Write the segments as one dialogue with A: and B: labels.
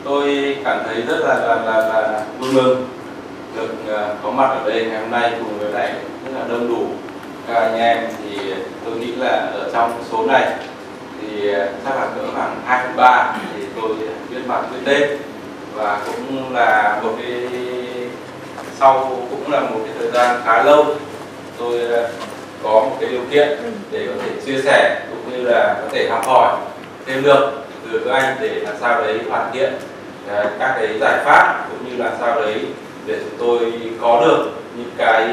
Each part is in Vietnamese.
A: Tôi cảm thấy rất là vui mừng được có mặt ở đây ngày hôm nay cùng với lại rất là đông đủ các anh em. Thì tôi nghĩ là ở trong số này thì chắc là cỡ khoảng 2/3 thì tôi biết mặt biết tên, và cũng là một cái cũng là một cái thời gian khá lâu tôi có một cái điều kiện để có thể chia sẻ cũng như là có thể học hỏi thêm được từ các anh để làm sao đấy hoàn thiện các cái giải pháp, cũng như là sao đấy để chúng tôi có được những cái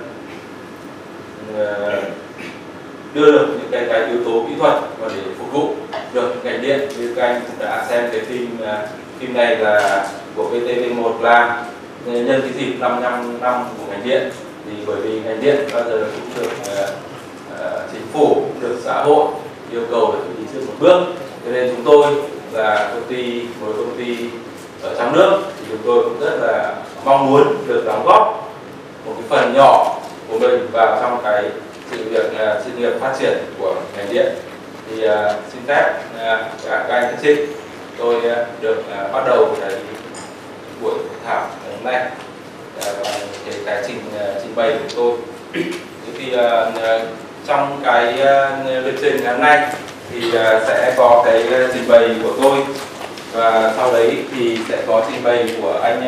A: đưa được những cái yếu tố kỹ thuật và để phục vụ được ngành điện. Như các anh cũng đã xem cái phim này là của VTV1 làm nhân cái dịp 55 năm của ngành điện, thì bởi vì ngành điện bao giờ cũng được chính phủ, cũng được xã hội yêu cầu phải đi trước một bước, cho nên chúng tôi là một công ty ở trong nước thì chúng tôi cũng rất là mong muốn được đóng góp một cái phần nhỏ của mình vào trong cái sự nghiệp phát triển của ngành điện. Thì xin phép các anh các chị, tôi được bắt đầu cái buổi hội thảo ngày hôm nay cái trình bày của tôi. Thì trong cái lịch trình ngày hôm nay thì sẽ có cái trình bày của tôi, và sau đấy thì sẽ có trình bày của anh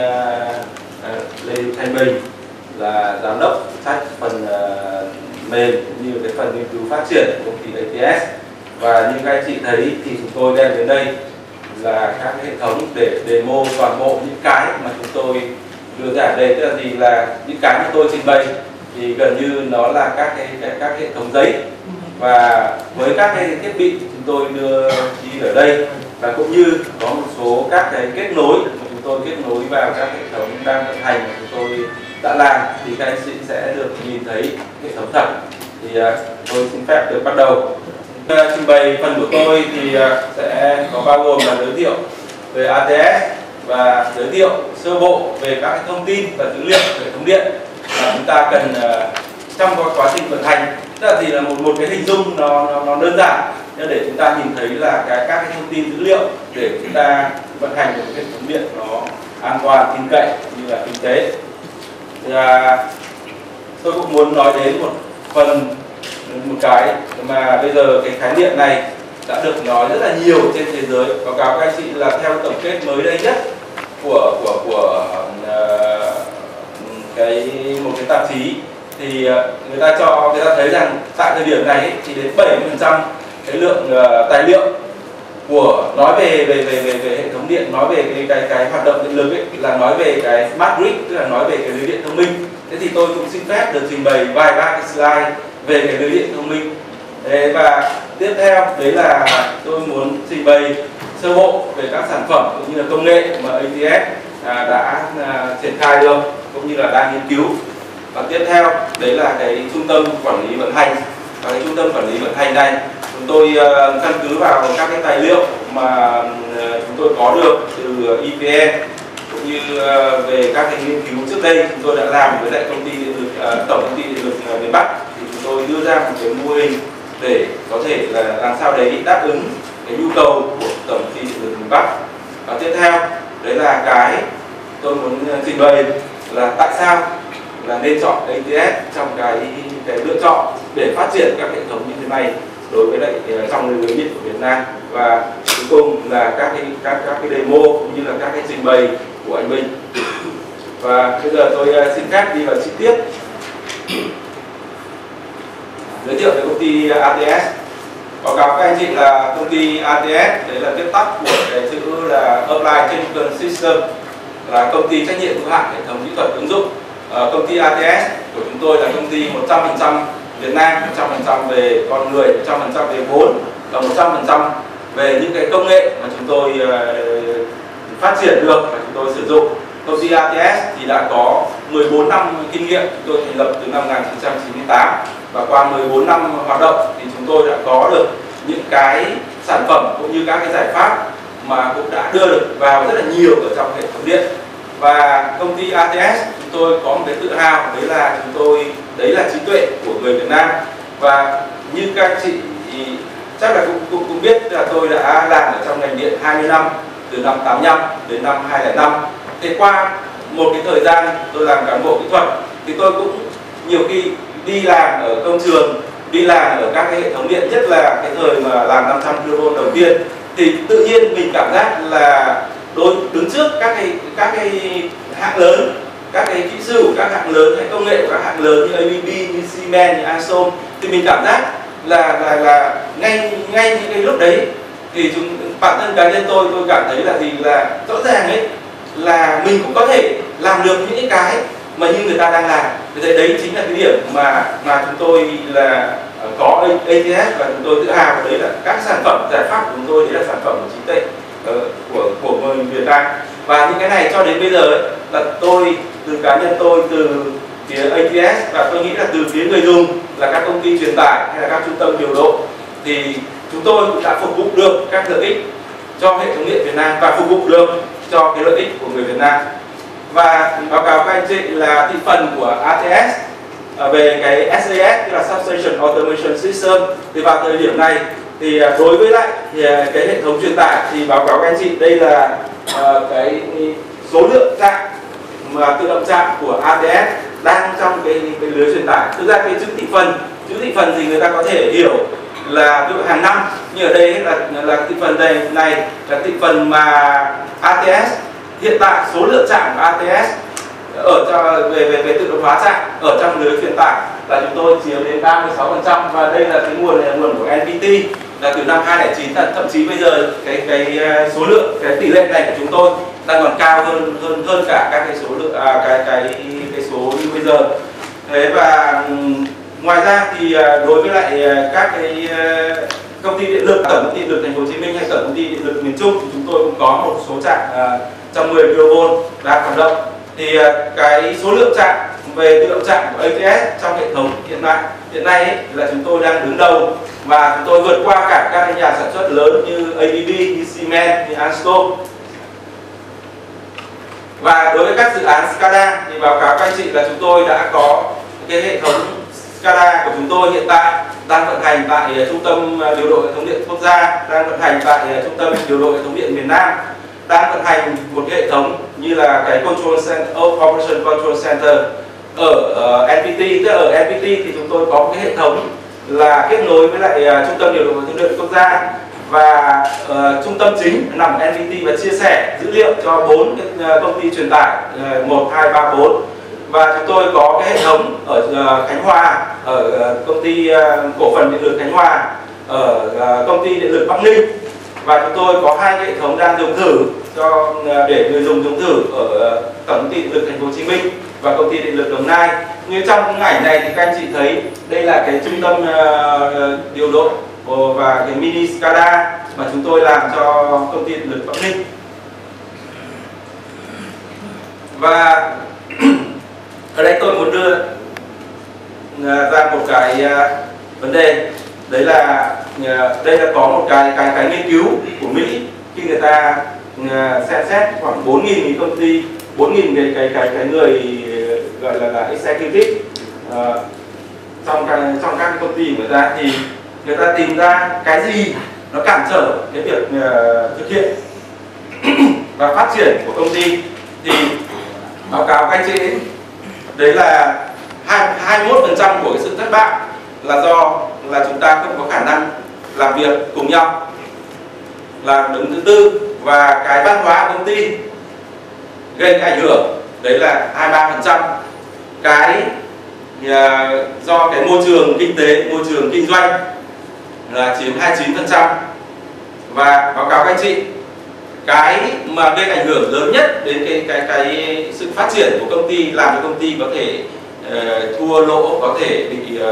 A: Lê Thanh Bình là giám đốc phụ trách phần mềm cũng như cái phần nghiên cứu phát triển của công ty ATS. Và như các anh chị thấy thì chúng tôi đem đến đây là các hệ thống để demo toàn bộ những cái mà chúng tôi đưa ra ở đây. Tức là gì, là những cái mà tôi trình bày thì gần như nó là các hệ thống giấy, và với các cái thiết bị chúng tôi đưa đi ở đây, và cũng như có một số các cái kết nối mà chúng tôi kết nối vào các hệ thống đang vận hành mà chúng tôi đã làm, thì các anh chị sẽ được nhìn thấy hệ thống thật. Thì tôi xin phép được bắt đầu. Trình bày phần của tôi thì sẽ có bao gồm là giới thiệu về ATS và giới thiệu sơ bộ về các cái thông tin và dữ liệu hệ thống điện mà chúng ta cần trong quá trình vận hành. Tức là thì là một cái hình dung nó đơn giản để chúng ta nhìn thấy là các cái thông tin dữ liệu để chúng ta vận hành một hệ thống điện nó an toàn, tin cậy như là kinh tế. Thì tôi cũng muốn nói đến một cái mà bây giờ cái khái niệm này đã được nói rất là nhiều trên thế giới. Báo cáo các anh chị là theo tổng kết mới đây nhất của một cái tạp chí, thì người ta thấy rằng tại thời điểm này thì đến 70% cái lượng tài liệu nói về hệ thống điện, nói về cái hoạt động điện lực ấy, là nói về cái smart grid, tức là nói về cái lưới điện thông minh. Thế thì tôi cũng xin phép được trình bày vài ba cái slide về cái lưới điện thông minh. Và tiếp theo đấy là tôi muốn trình bày sơ bộ về các sản phẩm cũng như là công nghệ mà ATS đã triển khai được cũng như là đang nghiên cứu. Và tiếp theo đấy là cái trung tâm quản lý vận hành. Và cái trung tâm quản lý vận hành này chúng tôi căn cứ vào các cái tài liệu mà chúng tôi có được từ EVN cũng như về các cái nghiên cứu trước đây chúng tôi đã làm với lại công ty điện lực tổng công ty điện lực miền Bắc, thì chúng tôi đưa ra một cái mô hình để có thể là làm sao đấy đáp ứng cái nhu cầu của tổng công ty điện lực miền Bắc. Và tiếp theo đấy là cái tôi muốn trình bày là tại sao là nên chọn ATS trong cái lựa chọn để phát triển các hệ thống như thế này đối với lại trong lưới điện của Việt Nam. Và cuối cùng là các cái demo cũng như là các cái trình bày của anh Bình. Và bây giờ tôi xin phép đi vào chi tiết giới thiệu về công ty ATS. Báo cáo các anh chị là công ty ATS đấy là viết tắt của cái chữ là Applied Technical System, là công ty trách nhiệm hữu hạn hệ thống kỹ thuật ứng dụng. Công ty ATS của chúng tôi là công ty 100% Việt Nam, 100% về con người, 100% về vốn và 100% về những cái công nghệ mà chúng tôi phát triển được và chúng tôi sử dụng. Công ty ATS thì đã có 14 năm kinh nghiệm, chúng tôi thành lập từ năm 1998, và qua 14 năm hoạt động thì chúng tôi đã có được những cái sản phẩm cũng như các cái giải pháp mà cũng đã đưa được vào rất là nhiều ở trong hệ thống điện. Và công ty ATS chúng tôi có một cái tự hào, đấy là trí tuệ của người Việt Nam. Và như các chị thì chắc là cũng biết là tôi đã làm ở trong ngành điện 20 năm, từ năm 85 đến năm 2005. Thì qua một cái thời gian tôi làm cán bộ kỹ thuật thì tôi cũng nhiều khi đi làm ở công trường, đi làm ở các cái hệ thống điện, nhất là cái thời mà làm 500 kV đầu tiên, thì tự nhiên mình cảm giác là đứng trước các cái hãng lớn, các cái kỹ sư của các hãng lớn hay công nghệ của các hãng lớn như ABB, như Siemens, như Alstom, thì mình cảm giác là ngay những cái lúc đấy thì bản thân cá nhân tôi cảm thấy là gì, là rõ ràng ấy là mình cũng có thể làm được những cái mà như người ta đang làm. Vì đấy chính là cái điểm mà chúng tôi là có ATS, và chúng tôi tự hào đấy là các sản phẩm giải pháp của chúng tôi đấy là sản phẩm của trí tuệ của người Việt Nam. Và những cái này cho đến bây giờ ấy, là tôi từ cá nhân tôi, từ phía ATS, và tôi nghĩ là từ phía người dùng là các công ty truyền tải hay là các trung tâm điều độ, thì chúng tôi cũng đã phục vụ được các lợi ích cho hệ thống điện Việt Nam và phục vụ được cho cái lợi ích của người Việt Nam. Và báo cáo các anh chị là thị phần của ATS về cái SAS, tức là Substation Automation System, thì vào thời điểm này thì đối với lại thì cái hệ thống truyền tải thì báo cáo các anh chị đây là cái số lượng trạm mà tự động trạm của ATS đang trong cái lưới truyền tải. Thực ra cái chữ thị phần thì người ta có thể hiểu là ví dụ hàng năm, như ở đây là thị phần này là thị phần mà ATS hiện tại, số lượng trạm của ATS về tự động hóa trạm ở trong lưới truyền tải là chúng tôi chiếm đến 36%, và đây là cái nguồn của NPT là từ năm 2009, thậm chí bây giờ cái số lượng, cái tỷ lệ này của chúng tôi đang còn cao hơn cả các cái số lượng cái số như bây giờ. Thế và ngoài ra thì đối với lại các cái công ty điện lực, Tổng công ty điện lực Thành phố Hồ Chí Minh hay Tổng công ty điện lực miền Trung, thì chúng tôi cũng có một số trạm 110 kV đang hoạt động. Thì cái số lượng trạm về tự động trạm của ATS trong hệ thống hiện nay ấy, là chúng tôi đang đứng đầu, và chúng tôi vượt qua cả các nhà sản xuất lớn như ABB, như Siemens, như Alstom. Và đối với các dự án SCADA thì báo cáo các anh chị là chúng tôi đã có cái hệ thống SCADA của chúng tôi hiện tại đang vận hành tại Trung tâm điều độ hệ thống điện quốc gia, đang vận hành tại Trung tâm điều độ hệ thống điện miền Nam, đang vận hành một cái hệ thống như là cái Operation Control Center ở NPT. Tức là ở NPT thì chúng tôi có một cái hệ thống là kết nối với lại Trung tâm điều độ hệ thống điện quốc gia, và trung tâm chính nằm ở NPT và chia sẻ dữ liệu cho 4 công ty truyền tải 1, 2, 3, 4. Và chúng tôi có cái hệ thống ở Khánh Hòa, ở công ty cổ phần điện lực Khánh Hòa, ở công ty điện lực Bắc Ninh, và chúng tôi có 2 hệ thống đang dùng thử để người dùng dùng thử ở Tổng công ty điện lực Thành phố Hồ Chí Minh và công ty điện lực Đồng Nai. Như trong ảnh này thì các anh chị thấy đây là cái trung tâm điều độ và cái mini SCADA mà chúng tôi làm cho công ty điện lực Bắc Ninh. Và ở đây tôi muốn đưa ra một cái vấn đề, đấy là đây là có một cái nghiên cứu của Mỹ, khi người ta xem xét khoảng 4.000 công ty, 4.000 cái người gọi là executive trong các công ty của người ta, thì người ta tìm ra cái gì nó cản trở cái việc thực hiện và phát triển của công ty. Thì báo cáo các anh chị đấy là 21% của cái sự thất bại là do là chúng ta không có khả năng làm việc cùng nhau, là đứng thứ tư. Và cái văn hóa công ty gây ảnh hưởng đấy là 23%. Cái do cái môi trường kinh tế, môi trường kinh doanh là chiếm 29%. Và báo cáo các anh chị, cái mà gây ảnh hưởng lớn nhất đến cái sự phát triển của công ty, làm cho công ty có thể thua lỗ, có thể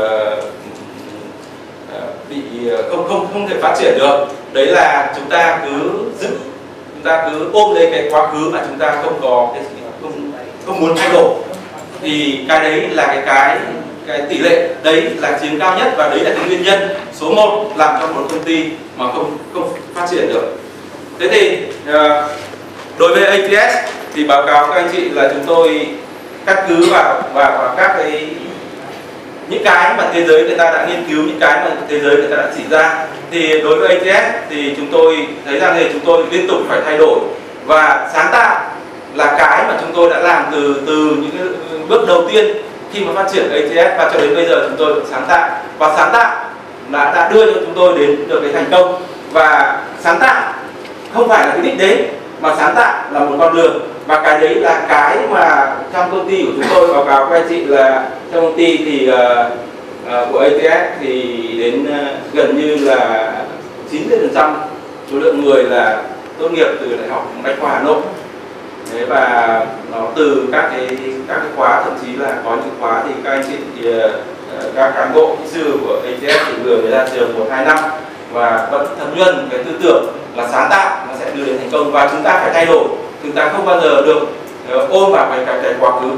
A: bị không thể phát triển được, đấy là chúng ta cứ ôm lấy cái quá khứ mà chúng ta không muốn thay đổi. Thì cái đấy là cái tỷ lệ đấy là chiếm cao nhất, và đấy là cái nguyên nhân số 1 làm cho một công ty mà không phát triển được. Thế thì đối với ATS thì báo cáo các anh chị là chúng tôi căn cứ vào các cái những cái mà thế giới người ta đã nghiên cứu, những cái mà thế giới người ta đã chỉ ra. Thì đối với ATS thì chúng tôi thấy rằng thì chúng tôi liên tục phải thay đổi và sáng tạo là cái mà chúng tôi đã làm từ những cái bước đầu tiên khi mà phát triển ATS, và cho đến bây giờ chúng tôi sáng tạo, và sáng tạo đã đưa cho chúng tôi đến được cái thành công. Và sáng tạo không phải là cái đích đến, mà sáng tạo là một con đường, và cái đấy là cái mà trong công ty của chúng tôi báo cáo với anh chị là trong công ty thì của ATS thì đến gần như là 90% số lượng người là tốt nghiệp từ Đại học Bách khoa Hà Nội. Đấy, và nó từ các cái khóa, thậm chí là có những khóa thì các anh chị thì các cán bộ kỹ sư của ATS thì vừa mới ra trường 1-2 năm và vẫn thấm nhuần cái tư tưởng là sáng tạo nó sẽ đưa đến thành công, và chúng ta phải thay đổi, chúng ta không bao giờ được ôm vào cái quá khứ.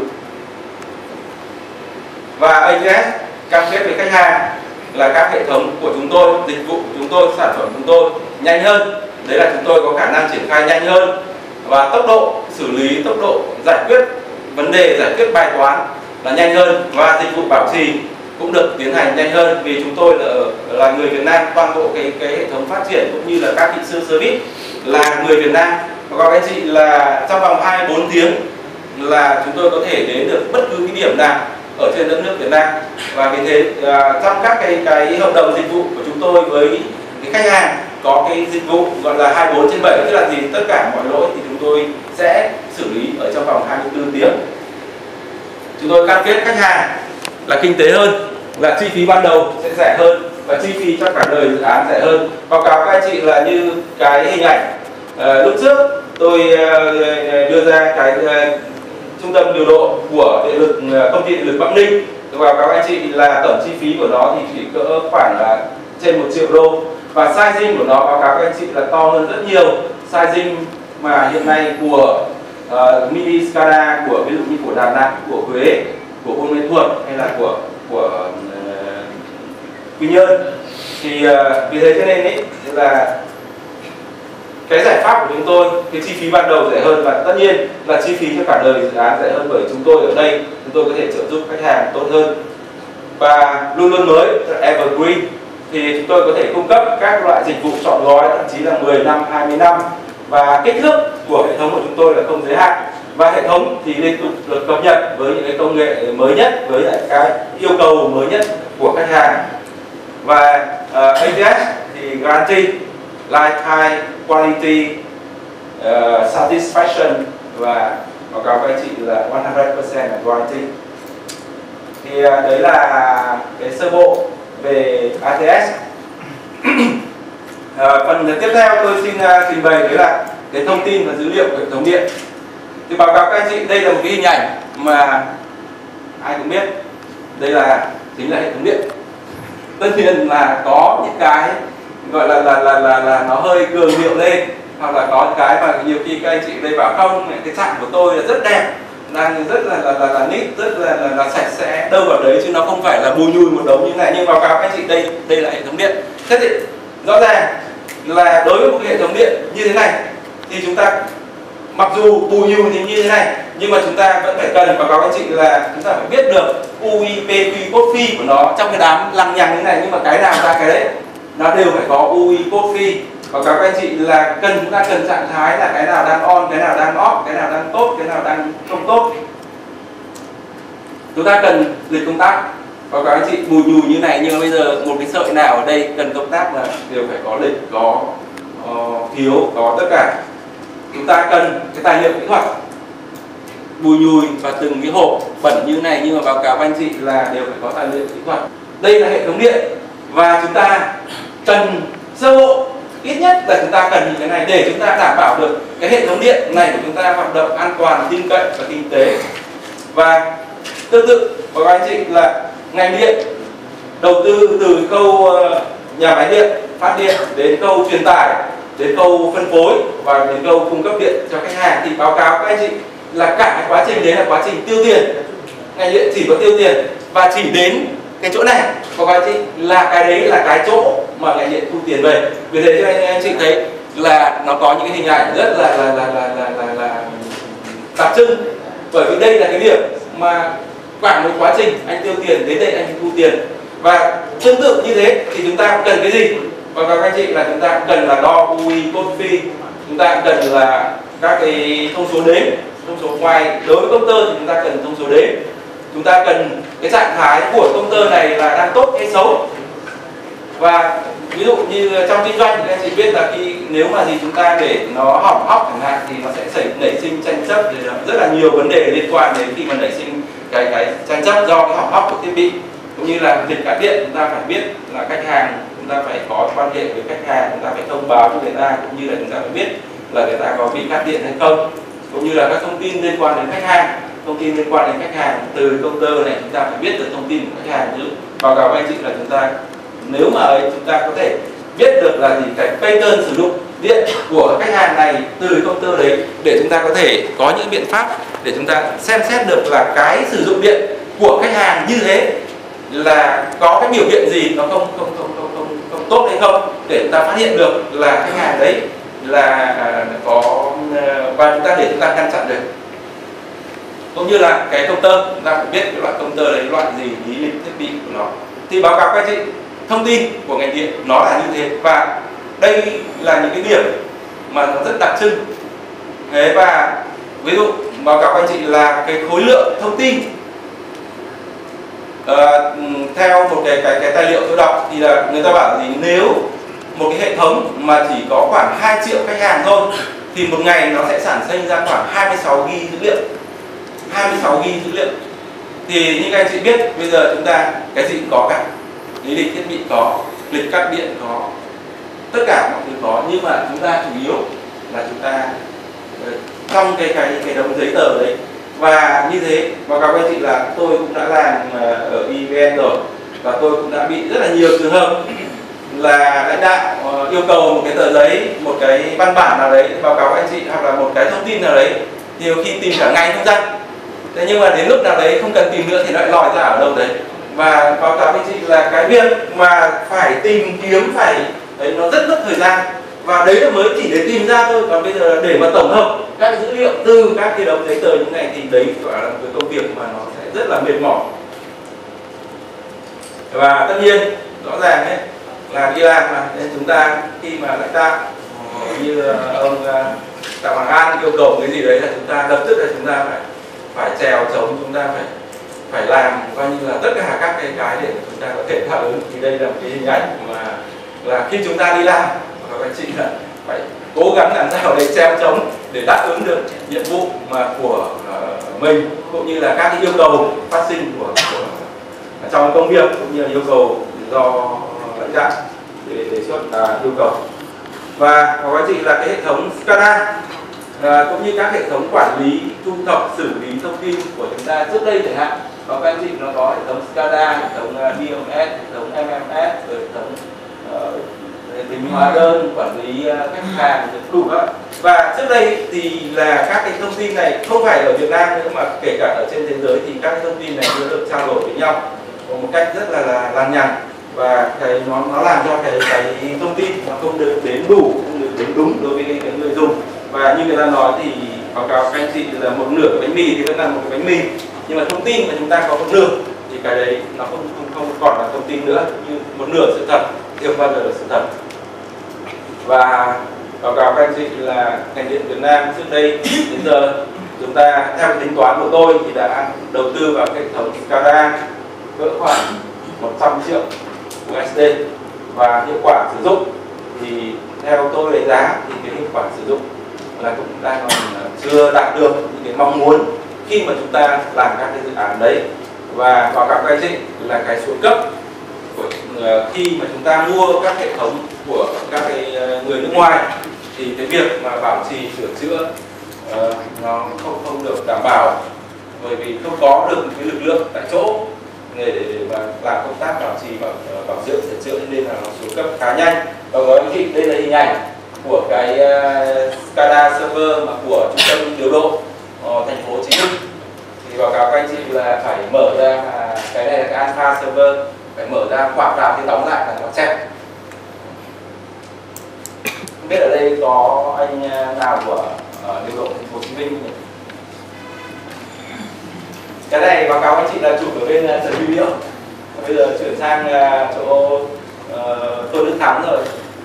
A: Và ATS cam kết với khách hàng là các hệ thống của chúng tôi, dịch vụ của chúng tôi, sản phẩm của chúng tôi nhanh hơn. Đấy là chúng tôi có khả năng triển khai nhanh hơn, và tốc độ xử lý, tốc độ giải quyết vấn đề, giải quyết bài toán là nhanh hơn, và dịch vụ bảo trì cũng được tiến hành nhanh hơn, vì chúng tôi là người Việt Nam, toàn bộ cái hệ thống phát triển cũng như là các kỹ sư service là người Việt Nam. Và các anh chị là trong vòng 24 tiếng là chúng tôi có thể đến được bất cứ cái điểm nào ở trên đất nước Việt Nam. Và vì thế trong các cái hợp đồng dịch vụ của chúng tôi với cái khách hàng có cái dịch vụ gọi là 24/7, tức là gì, tất cả mọi lỗi thì chúng tôi sẽ xử lý ở trong vòng 24 tiếng. Chúng tôi cam kết khách hàng là kinh tế hơn, là chi phí ban đầu sẽ rẻ hơn và chi phí cho cả đời dự án rẻ hơn. Báo cáo các anh chị là như cái hình ảnh lúc trước tôi đưa ra cái trung tâm điều độ của điện lực, công ty điện lực Bắc Ninh. Tôi báo cáo các anh chị là tổng chi phí của nó thì chỉ cỡ khoảng là trên 1 triệu đô, và sizing của nó báo cáo các anh chị là to hơn rất nhiều sizing mà hiện nay của mini SCADA của ví dụ như của Đà Nẵng, của Huế, của Buôn Mê Thuột hay là của Quy Nhơn. Thì vì thế cho nên ấy là cái giải pháp của chúng tôi, cái chi phí ban đầu rẻ hơn, và tất nhiên là chi phí cho cả đời dự án rẻ hơn, bởi chúng tôi ở đây chúng tôi có thể trợ giúp khách hàng tốt hơn và luôn luôn mới, evergreen. Thì chúng tôi có thể cung cấp các loại dịch vụ trọn gói, thậm chí là 10 năm, 20 năm, và kích thước của hệ thống của chúng tôi là không giới hạn, và hệ thống thì liên tục được cập nhật với những cái công nghệ mới nhất, với lại cái yêu cầu mới nhất của khách hàng. Và ATS thì guarantee lifetime quality satisfaction, và báo cáo các anh chị là 100% là guarantee. Thì đấy là cái sơ bộ về ATS. Phần tiếp theo tôi xin trình bày đấy là cái thông tin và dữ liệu của hệ thống điện. Thì báo cáo các anh chị, đây là một cái hình ảnh mà ai cũng biết, đây là chính là hệ thống điện. Tất nhiên là có những cái gọi là nó hơi cường điệu lên, hoặc là có cái mà nhiều khi các anh chị đây bảo không, cái trạm của tôi là rất đẹp, đang rất là nít, rất là sạch sẽ, đâu vào đấy chứ nó không phải là bùi nhùi một đống như này. Nhưng báo cáo các anh chị, đây là hệ thống điện. Thế thì rõ ràng là đối với một cái hệ thống điện như thế này thì chúng ta mặc dù bùi nhùi thì như thế này, nhưng mà chúng ta vẫn phải cần, báo cáo các anh chị là chúng ta phải biết được UIPQ code phi của nó trong cái đám lằng nhằng như này, nhưng mà cái nào ra cái đấy nó đều phải có UI code phi. Báo cáo các anh chị là chúng ta cần trạng thái là cái nào đang on, cái nào đang off, cái nào đang tốt, cái nào đang không tốt. Chúng ta cần lịch công tác. Báo cáo anh chị, bùi nhùi như này, nhưng mà bây giờ một cái sợi nào ở đây cần công tác là đều phải có lịch, có phiếu, có tất cả. Chúng ta cần cái tài liệu kỹ thuật, bùi nhùi và từng cái hộp bẩn như này, nhưng mà báo cáo anh chị là đều phải có tài liệu kỹ thuật. Đây là hệ thống điện, và chúng ta cần sơ bộ ít nhất là chúng ta cần những cái này để chúng ta đảm bảo được cái hệ thống điện này của chúng ta hoạt động an toàn, tin cậy và kinh tế. Và tương tự báo cáo anh chị là ngành điện đầu tư từ khâu nhà máy điện, phát điện, đến khâu truyền tải, đến khâu phân phối và đến khâu cung cấp điện cho khách hàng, thì báo cáo các anh chị là cả cái quá trình đấy là quá trình tiêu tiền. Ngành điện chỉ có tiêu tiền và chỉ đến cái chỗ này, báo cáo anh chị là cái đấy là cái chỗ mà ngành điện thu tiền về. Vì thế cho anh chị thấy là nó có những cái hình ảnh rất là đặc trưng, bởi vì đây là cái điểm mà cả một quá trình anh tiêu tiền đến đây anh thu tiền. Và tương tự như thế thì chúng ta cần cái gì? Và các anh chị là chúng ta cần là đo UI, code phi, chúng ta cần là các cái thông số đếm, thông số ngoài. Đối với công tơ thì chúng ta cần thông số đếm, chúng ta cần cái trạng thái của công tơ này là đang tốt hay xấu. Và ví dụ như trong kinh doanh thì các anh chị biết là khi nếu mà gì chúng ta để nó hỏng hóc chẳng hạn thì nó sẽ nảy sinh tranh chấp, rất là nhiều vấn đề liên quan đến khi mà nảy sinh cái tranh chấp do cái hỏng hóc của thiết bị. Cũng như là việc cắt điện, chúng ta phải biết là khách hàng, chúng ta phải có quan hệ với khách hàng, chúng ta phải thông báo cho người ta, cũng như là chúng ta phải biết là người ta có bị cắt điện hay không, cũng như là các thông tin liên quan đến khách hàng. Thông tin liên quan đến khách hàng từ công tơ này chúng ta phải biết được thông tin của khách hàng chứ. Báo cáo với anh chị là chúng ta nếu mà chúng ta có thể biết được là gì cái pattern sử dụng điện của khách hàng này từ công tơ đấy, để chúng ta có thể có những biện pháp để chúng ta xem xét được là cái sử dụng điện của khách hàng như thế là có cái biểu hiện gì nó không tốt hay không, để chúng ta phát hiện được là khách hàng đấy là có, và chúng ta để chúng ta ngăn chặn được. Cũng như là cái công tơ, chúng ta phải biết cái loại công tơ đấy loại gì, lý lịch thiết bị của nó. Thì báo cáo các chị, thông tin của ngành điện nó là như thế, và đây là những cái điểm mà nó rất đặc trưng. Thế và ví dụ báo cáo các anh chị là cái khối lượng thông tin, theo một cái tài liệu tôi đọc thì là người ta bảo gì, nếu một cái hệ thống mà chỉ có khoảng 2 triệu khách hàng thôi thì một ngày nó sẽ sản sinh ra khoảng 26 GB dữ liệu. 26 GB dữ liệu. Thì như các anh chị biết, bây giờ chúng ta cái gì cũng có cả, lý lịch thiết bị có, lịch cắt điện có, tất cả mọi thứ có, nhưng mà chúng ta chủ yếu là chúng ta trong cái đống giấy tờ đấy. Và như thế, báo cáo với anh chị là tôi cũng đã làm ở EVN rồi, và tôi cũng đã bị rất là nhiều trường hợp là lãnh đạo yêu cầu một cái tờ giấy, một cái văn bản nào đấy báo cáo với anh chị, hoặc là một cái thông tin nào đấy, nhiều khi tìm cả ngày không ra. Thế nhưng mà đến lúc nào đấy không cần tìm nữa thì lại lòi ra ở đâu đấy. Và báo cáo với chị là cái việc mà phải tìm kiếm đấy, nó rất mất thời gian, và đấy là mới chỉ để tìm ra thôi. Còn bây giờ để mà tổng hợp các dữ liệu từ các cái đống giấy tờ như này thì đấy gọi là một cái công việc mà nó sẽ rất là mệt mỏi. Và tất nhiên rõ ràng ấy là đi làm mà, nên chúng ta khi mà lãnh đạo như ông Tạ Hoàng An yêu cầu cái gì đấy là chúng ta lập tức là chúng ta phải trèo trống, chúng ta phải làm coi như là tất cả các cái để chúng ta có thể đáp ứng. Thì đây là một cái hình ảnh mà là khi chúng ta đi làm, các anh chị là phải cố gắng làm sao để treo trống để đáp ứng được nhiệm vụ mà của mình, cũng như là các cái yêu cầu phát sinh của trong công việc, cũng như là yêu cầu do lãnh đạo để đề xuất yêu cầu. Và có anh chị là cái hệ thống SCADA cũng như các hệ thống quản lý, thu thập, xử lý thông tin của chúng ta trước đây chẳng hạn. Có các anh chị nó có hệ thống SCADA, hệ thống DMS, hệ thống MMS, rồi hệ thống tính hóa đơn, quản lý khách hàng, đủ đó. Và trước đây thì là các cái thông tin này không phải ở Việt Nam nữa mà kể cả ở trên thế giới thì các cái thông tin này chưa được trao đổi với nhau một cách rất là lằng nhằng, và nó làm cho cái thông tin nó không được đến đủ, không được đến đúng đối với cái người dùng. Và như người ta nói thì báo cáo các anh chị là một nửa cái bánh mì thì vẫn là một cái bánh mì, nhưng mà thông tin mà chúng ta có một nửa thì cái đấy nó không còn là thông tin nữa, như một nửa sự thật thì không bao giờ là sự thật. Và báo cáo các anh chị là ngành điện Việt Nam trước đây đến giờ chúng ta theo cái tính toán của tôi thì đã đầu tư vào hệ thống SCADA cỡ khoảng 100 triệu USD, và hiệu quả sử dụng thì theo tôi đánh giá thì cái hiệu quả sử dụng là cũng đang còn chưa đạt được những cái mong muốn khi mà chúng ta làm các cái dự án đấy. Và báo cáo các anh chị là cái xuống cấp của khi mà chúng ta mua các hệ thống của các cái người nước ngoài thì cái việc mà bảo trì sửa chữa nó không được đảm bảo, bởi vì không có được cái lực lượng tại chỗ để mà làm công tác bảo trì, bảo dưỡng, sửa chữa, nên là nó xuống cấp khá nhanh. Và với anh chị, đây là hình ảnh của cái SCADA server mà của trung tâm điều độ thành phố Hồ Chí Minh. Thì báo cáo các anh chị là phải mở ra, cái này là cái alpha server, phải mở ra quạt vào thì đóng lại là nó chẹp. Không biết ở đây có anh nào của điều độ thành phố Hồ Chí Minh nhỉ? Cái này báo báo cáo anh chị là chụp ở bên Trần Huy Liễu. Bây giờ chuyển sang chỗ Tôn Đức Thắng rồi.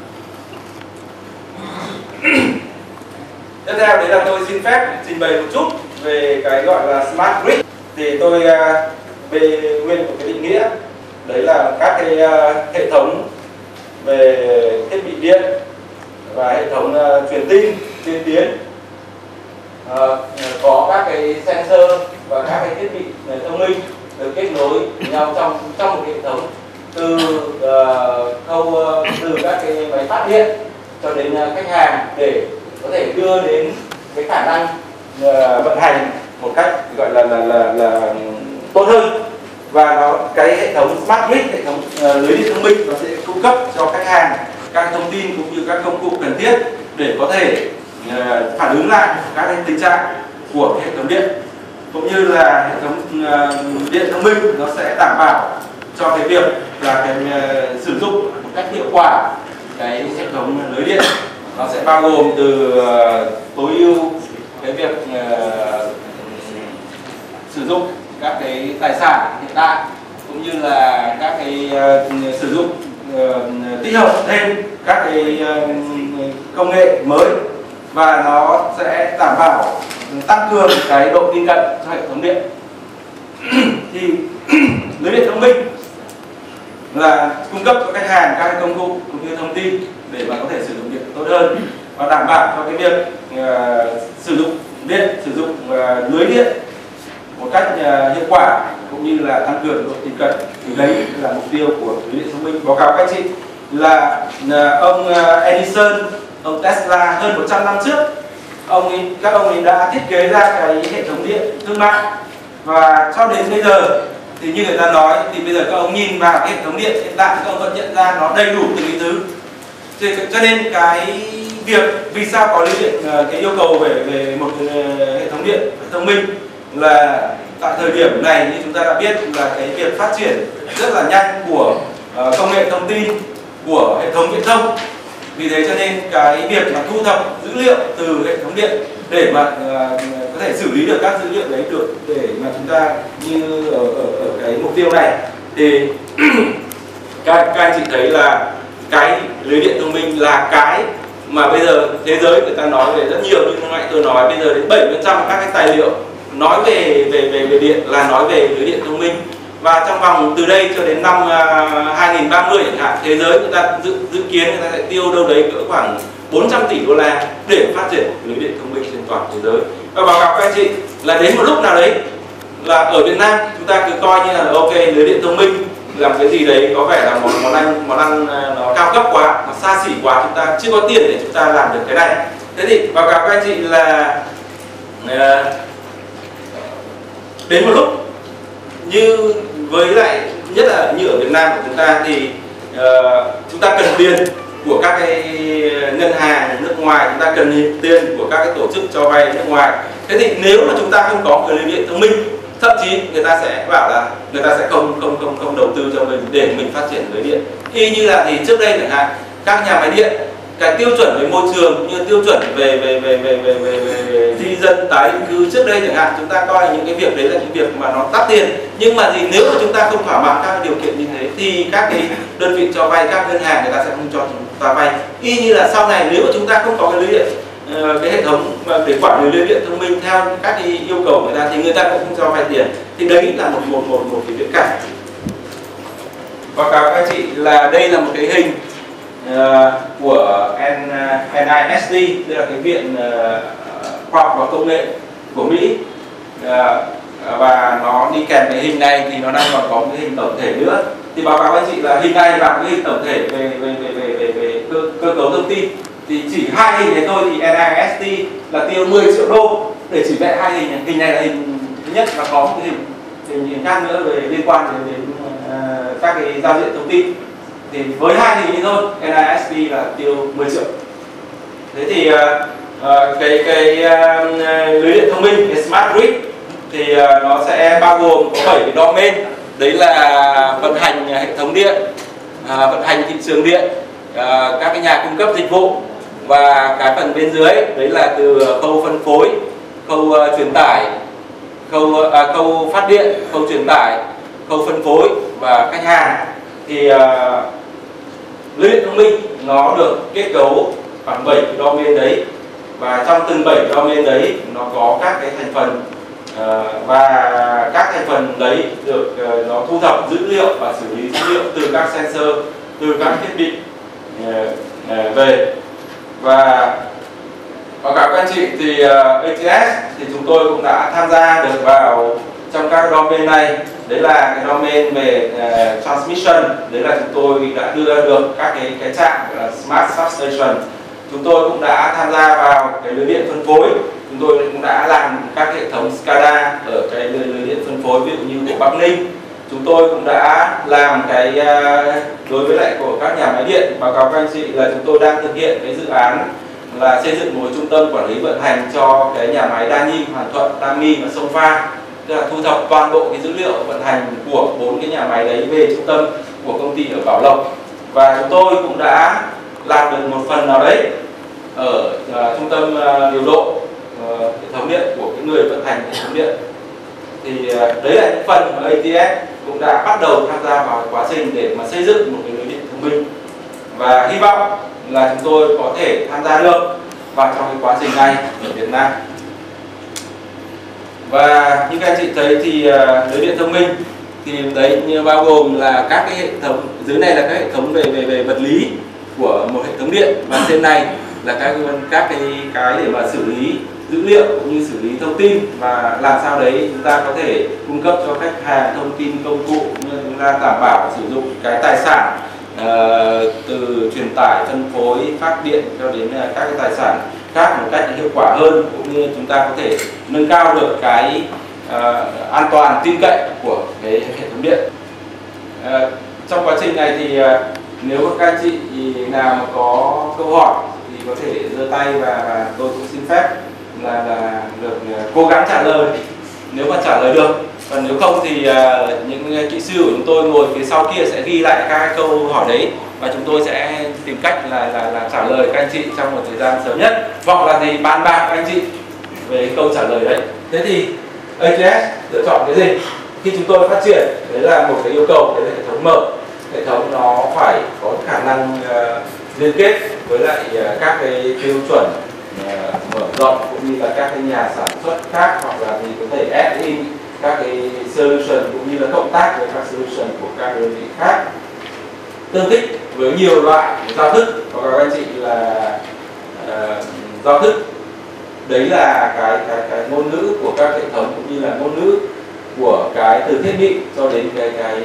A: Tiếp theo đấy là tôi xin phép trình bày một chút về cái gọi là Smart Grid. Thì tôi về nguyên một cái định nghĩa, đấy là các cái hệ thống về thiết bị điện và hệ thống truyền tin tiên tiến, có các cái sensor và các cái thiết bị thông minh được kết nối với nhau trong một hệ thống, từ từ các cái máy phát điện cho đến khách hàng, để có thể đưa đến cái khả năng vận hành một cách gọi là tốt hơn. Và cái hệ thống Smart Grid, hệ thống lưới điện thông minh, nó sẽ cung cấp cho khách hàng các thông tin cũng như các công cụ cần thiết để có thể phản ứng lại các cái tình trạng của hệ thống điện, cũng như là hệ thống điện thông minh nó sẽ đảm bảo cho cái việc là cái sử dụng một cách hiệu quả cái hệ thống lưới điện. Nó sẽ bao gồm từ tối ưu cái việc sử dụng các cái tài sản hiện tại, cũng như là các cái sử dụng tích hợp thêm các cái công nghệ mới, và nó sẽ đảm bảo tăng cường cái độ tin cậy cho hệ thống điện. Thì lưới điện thông minh là cung cấp cho khách hàng các cái công cụ cũng như thông tin để mà có thể sử dụng điện tốt hơn, và đảm bảo cho cái việc sử dụng điện, sử dụng lưới điện một cách hiệu quả, cũng như là tăng cường độ tin cậy. Thì đấy là mục tiêu của lưới điện thông minh. Báo cáo các anh chị là ông Edison, ông Tesla hơn 100 năm trước, các ông ấy đã thiết kế ra cái hệ thống điện thương mại, và cho đến bây giờ thì như người ta nói, thì bây giờ các ông nhìn vào cái hệ thống điện hiện tại, các ông vẫn nhận ra nó đầy đủ từng cái thứ. Cho nên cái việc vì sao có lưới điện, cái yêu cầu về một hệ thống điện thông minh là tại thời điểm này, như chúng ta đã biết, là cái việc phát triển rất là nhanh của công nghệ thông tin, của hệ thống viễn thông. Vì thế cho nên cái việc mà thu thập dữ liệu từ hệ thống điện để mà có thể xử lý được các dữ liệu đấy được, để mà chúng ta như ở cái mục tiêu này, thì các anh chị thấy là cái lưới điện thông minh là cái mà bây giờ thế giới người ta nói về rất nhiều, nhưng lúc nãy tôi nói bây giờ đến 70% các cái tài liệu nói về điện là nói về lưới điện thông minh. Và trong vòng từ đây cho đến năm 2030 chẳng hạn, thế giới người ta dự kiến người ta sẽ tiêu đâu đấy cỡ khoảng 400 tỷ đô la để phát triển lưới điện thông minh trên toàn thế giới. Và báo cáo các anh chị là đến một lúc nào đấy là ở Việt Nam chúng ta cứ coi như là ok, lưới điện thông minh làm cái gì đấy có vẻ là món ăn nó cao cấp quá, nó xa xỉ quá, chúng ta chưa có tiền để chúng ta làm được cái này. Thế thì báo cáo các anh chị là đến một lúc như với lại nhất là như ở Việt Nam của chúng ta thì chúng ta cần tiền của các cái ngân hàng nước ngoài, chúng ta cần tiền của các cái tổ chức cho vay nước ngoài. Thế thì nếu mà chúng ta không có một lưới điện thông minh, thậm chí người ta sẽ bảo là người ta sẽ không đầu tư cho mình để mình phát triển lưới điện. Y như là thì trước đây chẳng hạn, các nhà máy điện, cái tiêu chuẩn về môi trường như tiêu chuẩn về di dân tái định cư trước đây chẳng hạn, chúng ta coi những cái việc đấy là những việc mà nó đắt tiền. Nhưng mà nếu mà chúng ta không thỏa mãn các điều kiện như thế thì các cái đơn vị cho vay, các ngân hàng người ta sẽ không cho chúng ta vay. Y như là sau này nếu mà chúng ta không có cái lưới điện, cái hệ thống để quản lý lưới điện thông minh theo các cái yêu cầu của người ta thì người ta cũng không cho vay tiền. Thì đấy là một cái viễn cảnh. Báo cáo các anh chị là đây là một cái hình của NIST, đây là cái viện khoa học và công nghệ của Mỹ, và nó đi kèm cái hình này thì nó đang còn có một cái hình tổng thể nữa. Thì báo cáo anh chị là hình này là cái hình tổng thể về cơ cấu thông tin. Thì chỉ hai hình này thôi thì NIST là tiêu 10 triệu đô để chỉ vẽ hai hình này. Hình này là hình thứ nhất, và có một cái hình khác nữa về liên quan đến các cái giao diện thông tin. Thì với hai hình thôi, NIST là tiêu 10 triệu. Thế thì cái lưới điện thông minh, cái Smart Grid thì nó sẽ bao gồm có 7 cái domain. Đấy là vận hành hệ thống điện, vận hành thị trường điện, các cái nhà cung cấp dịch vụ, và cái phần bên dưới đấy là từ khâu phân phối, khâu truyền tải, khâu phát điện, khâu truyền tải, khâu phân phối và khách hàng. Thì lưới điện thông minh nó được kết cấu khoảng 7 cái domain đấy, và trong từng 7 domain đấy nó có các cái thành phần, và các thành phần đấy được nó thu thập dữ liệu và xử lý dữ liệu từ các sensor, từ các thiết bị về. Và báo cáo các anh chị thì ATS thì chúng tôi cũng đã tham gia được vào trong các domain này. Đấy là cái domain về transmission, đấy là chúng tôi đã đưa được các cái trạm smart substation. Chúng tôi cũng đã tham gia vào cái lưới điện phân phối. Chúng tôi cũng đã làm các hệ thống SCADA ở cái lưới điện phân phối, ví dụ như của Bắc Ninh. Chúng tôi cũng đã làm cái đối với lại của các nhà máy điện. Báo cáo các anh chị là chúng tôi đang thực hiện cái dự án là xây dựng một trung tâm quản lý vận hành cho cái nhà máy Đa Nhi, Hoàn Thuận, Tam My và Sông Pha, tức là thu thập toàn bộ cái dữ liệu vận hành của 4 cái nhà máy đấy về trung tâm của công ty ở Bảo Lộc. Và chúng tôi cũng đã làm được một phần nào đấy ở trung tâm điều độ hệ thống điện của cái người vận hành hệ thống điện. Thì đấy là những phần mà ATS cũng đã bắt đầu tham gia vào quá trình để mà xây dựng một cái lưới điện thông minh, và hy vọng là chúng tôi có thể tham gia được vào trong cái quá trình này ở Việt Nam. Và như các anh chị thấy thì lưới điện thông minh thì đấy như bao gồm là các cái hệ thống, dưới này là các hệ thống về vật lý của một hệ thống điện, và trên này là các cái để mà xử lý dữ liệu cũng như xử lý thông tin, và làm sao đấy chúng ta có thể cung cấp cho khách hàng thông tin công cụ, cũng như chúng ta đảm bảo sử dụng cái tài sản từ truyền tải, phân phối, phát điện cho đến các cái tài sản khác một cách hiệu quả hơn, cũng như chúng ta có thể nâng cao được cái an toàn, tin cậy của cái hệ thống điện. Trong quá trình này thì nếu các anh chị nào mà có câu hỏi thì có thể giơ tay, và tôi cũng xin phép là được cố gắng trả lời nếu mà trả lời được. Còn nếu không thì những kỹ sư của chúng tôi ngồi phía sau kia sẽ ghi lại các câu hỏi đấy, và chúng tôi sẽ tìm cách là trả lời các anh chị trong một thời gian sớm nhất, hoặc là thì bàn bạc các anh chị về câu trả lời đấy. Thế thì ATS lựa chọn cái gì khi chúng tôi phát triển? Đấy là một cái yêu cầu, đấy là hệ thống mở. Hệ thống nó phải có khả năng liên kết với lại các cái tiêu chuẩn mở rộng, cũng như là các cái nhà sản xuất khác, hoặc là thì có thể add in các cái solution, cũng như là cộng tác với các solution của các đơn vị khác, tương thích với nhiều loại giao thức. Và các anh chị là giao thức đấy là cái ngôn ngữ của các hệ thống, cũng như là ngôn ngữ của cái từ thiết bị cho đến cái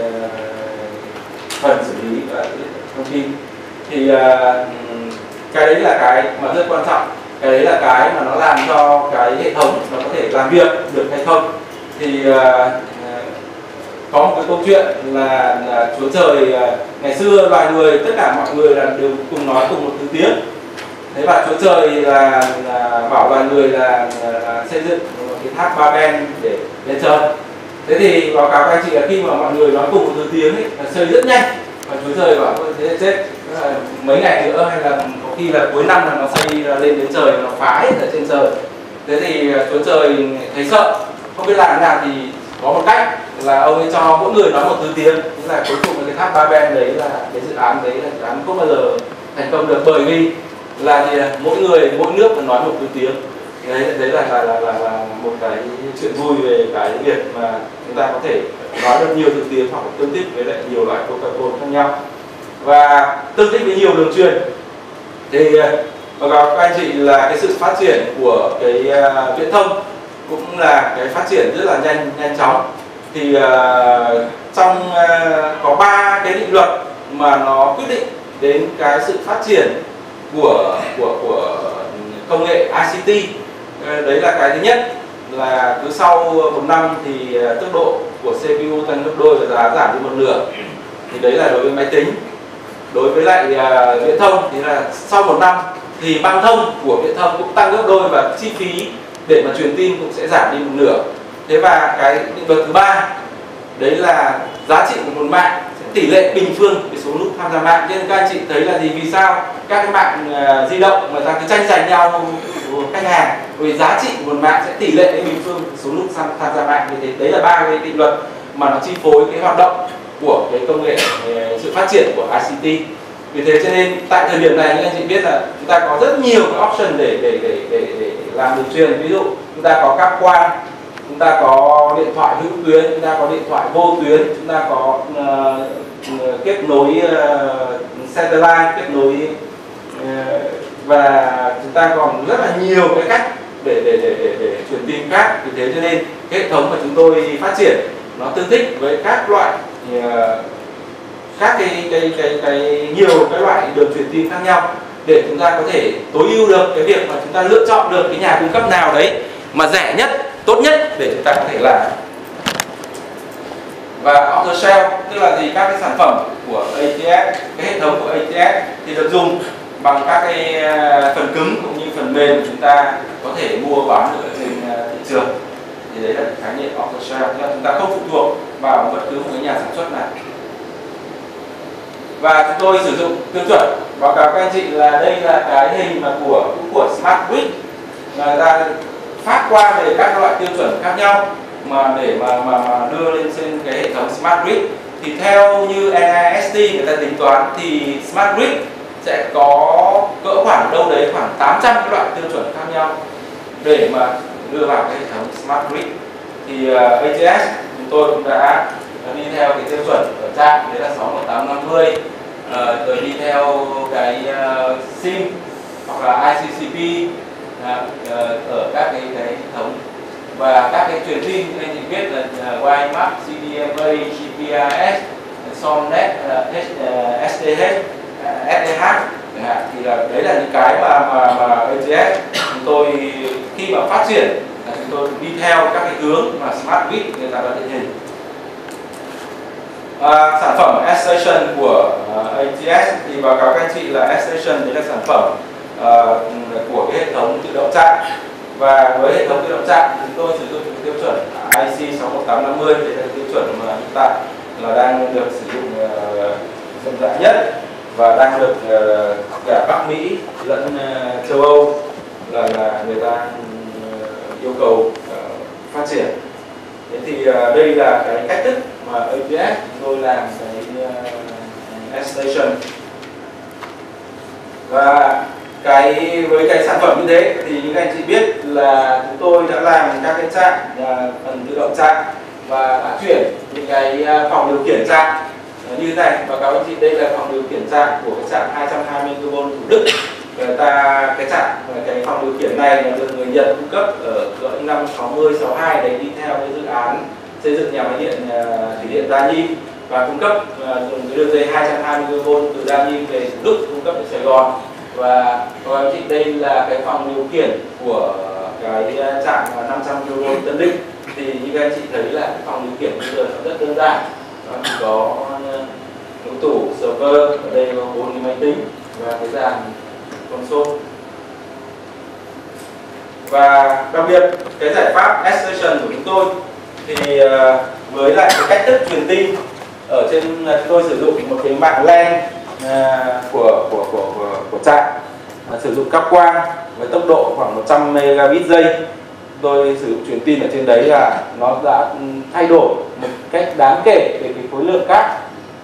A: phần xử lý và thông tin. Thì cái đấy là cái mà rất quan trọng, cái đấy là cái mà nó làm cho cái hệ thống nó có thể làm việc được hay không. Thì có một cái câu chuyện là Chúa Trời ngày xưa loài người, tất cả mọi người là đều cùng nói cùng một thứ tiếng. Thế và Chúa Trời là bảo loài người là xây dựng một cái tháp Ba-ben để lên trời. Thế thì báo cáo các anh chị là khi mà mọi người nói cùng một thứ tiếng ấy, là xây rất nhanh, và Chúa Trời bảo thế là chết, mấy ngày nữa hay là có khi là cuối năm là nó xây lên đến trời, nó phá hết ở trên trời. Thế thì Chúa Trời thấy sợ, không biết làm thế nào, thì có một cách là ông ấy cho mỗi người nói một thứ tiếng. Tức là cuối cùng cái tháp Ba-ben đấy là cái dự án đấy là dự án không bao giờ thành công được, bởi vì là thì mỗi người mỗi nước nói một thứ tiếng. Đấy là một cái chuyện vui về cái việc mà chúng ta có thể nói được nhiều thứ tiếng, hoặc tương thích với lại nhiều loại protocol khác nhau, và tương thích với nhiều đường truyền. Thì báo cáo các anh chị là cái sự phát triển của cái viễn thông cũng là cái phát triển rất là nhanh chóng. Thì trong có 3 cái định luật mà nó quyết định đến cái sự phát triển của công nghệ ICT. Đấy là cái thứ nhất, là cứ sau 1 năm thì tốc độ của CPU tăng gấp đôi và giá giảm đi 1/2. Thì đấy là đối với máy tính. Đối với lại viễn thông thì là sau 1 năm thì băng thông của viễn thông cũng tăng gấp đôi, và chi phí để mà truyền tin cũng sẽ giảm đi 1/2. Thế và cái định luật thứ 3 đấy là giá trị của một mạng sẽ tỷ lệ bình phương về số nút tham gia mạng. Cho nên các anh chị thấy là gì, vì sao các cái mạng di động người ta cứ tranh giành nhau khách hàng, vì giá trị của một mạng sẽ tỷ lệ bình phương số nút tham gia mạng. Như thế đấy là ba cái định luật mà nó chi phối cái hoạt động của cái công nghệ, sự phát triển của ICT. Vì thế cho nên tại thời điểm này, như anh chị biết là chúng ta có rất nhiều cái option để làm đường truyền. Ví dụ chúng ta có cáp quang, chúng ta có điện thoại hữu tuyến, chúng ta có điện thoại vô tuyến, chúng ta có kết nối satellite, kết nối và chúng ta còn rất là nhiều cái cách để truyền tin khác. Vì thế cho nên cái hệ thống mà chúng tôi phát triển nó tương thích với các loại các nhiều cái loại đường truyền tin khác nhau, để chúng ta có thể tối ưu được cái việc mà chúng ta lựa chọn được cái nhà cung cấp nào đấy mà rẻ nhất, tốt nhất để chúng ta có thể làm. Và off the shelf tức là gì, các cái sản phẩm của ATS, cái hệ thống của ATS thì được dùng bằng các cái phần cứng cũng như phần mềm chúng ta có thể mua bán được ở trên thị trường. Thì đấy là khái niệm off the shelf, tức là chúng ta không phụ thuộc vào bất cứ một cái nhà sản xuất nào. Và chúng tôi sử dụng tiêu chuẩn, báo cáo các anh chị là đây là cái hình mà của Smart Grid, người ta phát qua về các loại tiêu chuẩn khác nhau mà để mà đưa lên trên cái hệ thống Smart Grid. Thì theo như NIST người ta tính toán thì Smart Grid sẽ có cỡ khoảng đâu đấy khoảng 800 cái loại tiêu chuẩn khác nhau để mà đưa vào cái hệ thống Smart Grid. Thì ATS chúng tôi cũng đã đi theo cái tiêu chuẩn ở trạm, đấy là 61850, rồi đi theo cái SIM hoặc là ICCP ở các cái hệ thống, và các cái truyền tin anh chị biết là WiMAX, CDMA, GPRS, SOMNet, SDH, chẳng hạn. Thì là đấy là những cái mà ATS chúng tôi khi mà phát triển là chúng tôi đi theo các cái hướng mà Smart Grid người ta đã định hình. Sản phẩm S-Station của ATS thì báo cáo các anh chị là S-Station đấy là sản phẩm của cái hệ thống tự động chạm. Và với hệ thống tự động chạm thì chúng tôi sử dụng tiêu chuẩn IC 61850, đây là tiêu chuẩn mà hiện tại là đang được sử dụng rộng rãi nhất và đang được cả Bắc Mỹ lẫn châu Âu là người ta yêu cầu phát triển. Thế thì đây là cái cách thức mà ATS chúng tôi làm cái S-Station. Và với cái sản phẩm như thế thì những anh chị biết là chúng tôi đã làm các cái trạm phần tự động trạm và đã chuyển những cái phòng điều khiển trạm như thế này. Và các anh chị đây là phòng điều khiển trạm của cái trạm 220 kV Thủ Đức. Cái phòng điều khiển này là được người Nhật cung cấp ở cỡ 560, 62 đấy, đi theo cái dự án xây dựng nhà máy điện thủy điện Đa Nhiêm và cung cấp dùng cái đường dây 220 kV từ Đa Nhiêm về Thủ Đức cung cấp đến Sài Gòn. Và các anh chị đây là cái phòng điều khiển của cái trạm 500 kV Tân Định. Thì như các anh chị thấy là cái phòng điều khiển bây giờ nó rất đơn giản, nó chỉ có cái tủ server, ở đây có 4 cái máy tính và cái dàn console. Và đặc biệt cái giải pháp S-Station của chúng tôi thì với lại cái cách thức truyền tin ở trên, chúng tôi sử dụng một cái mạng LAN của trạm, sử dụng cáp quang với tốc độ khoảng 100 megabit giây. Tôi sử dụng truyền tin ở trên đấy là nó đã thay đổi một cách đáng kể về cái khối lượng cáp.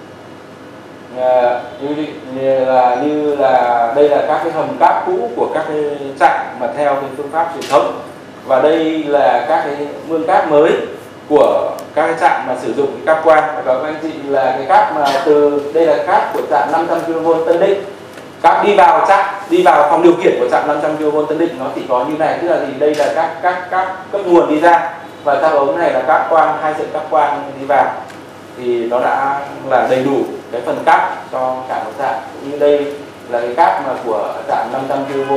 A: Như là đây là các cái hầm cáp cũ của các cái trạm mà theo cái phương pháp truyền thống, và đây là các cái mương cáp mới của các cái trạm mà sử dụng cái cáp quang. Và các anh chị là cái cáp mà từ đây là cáp của trạm 500 kV Tân Định, cáp đi vào trạm, đi vào phòng điều khiển của trạm 500 kV Tân Định nó chỉ có như này, tức là gì, đây là các cấp nguồn đi ra, và các ống này là cáp quang, hai sợi cáp quang đi vào, thì nó đã là đầy đủ cái phần cáp cho cả một trạm. Cũng như đây là cái cáp mà của trạm 500 kV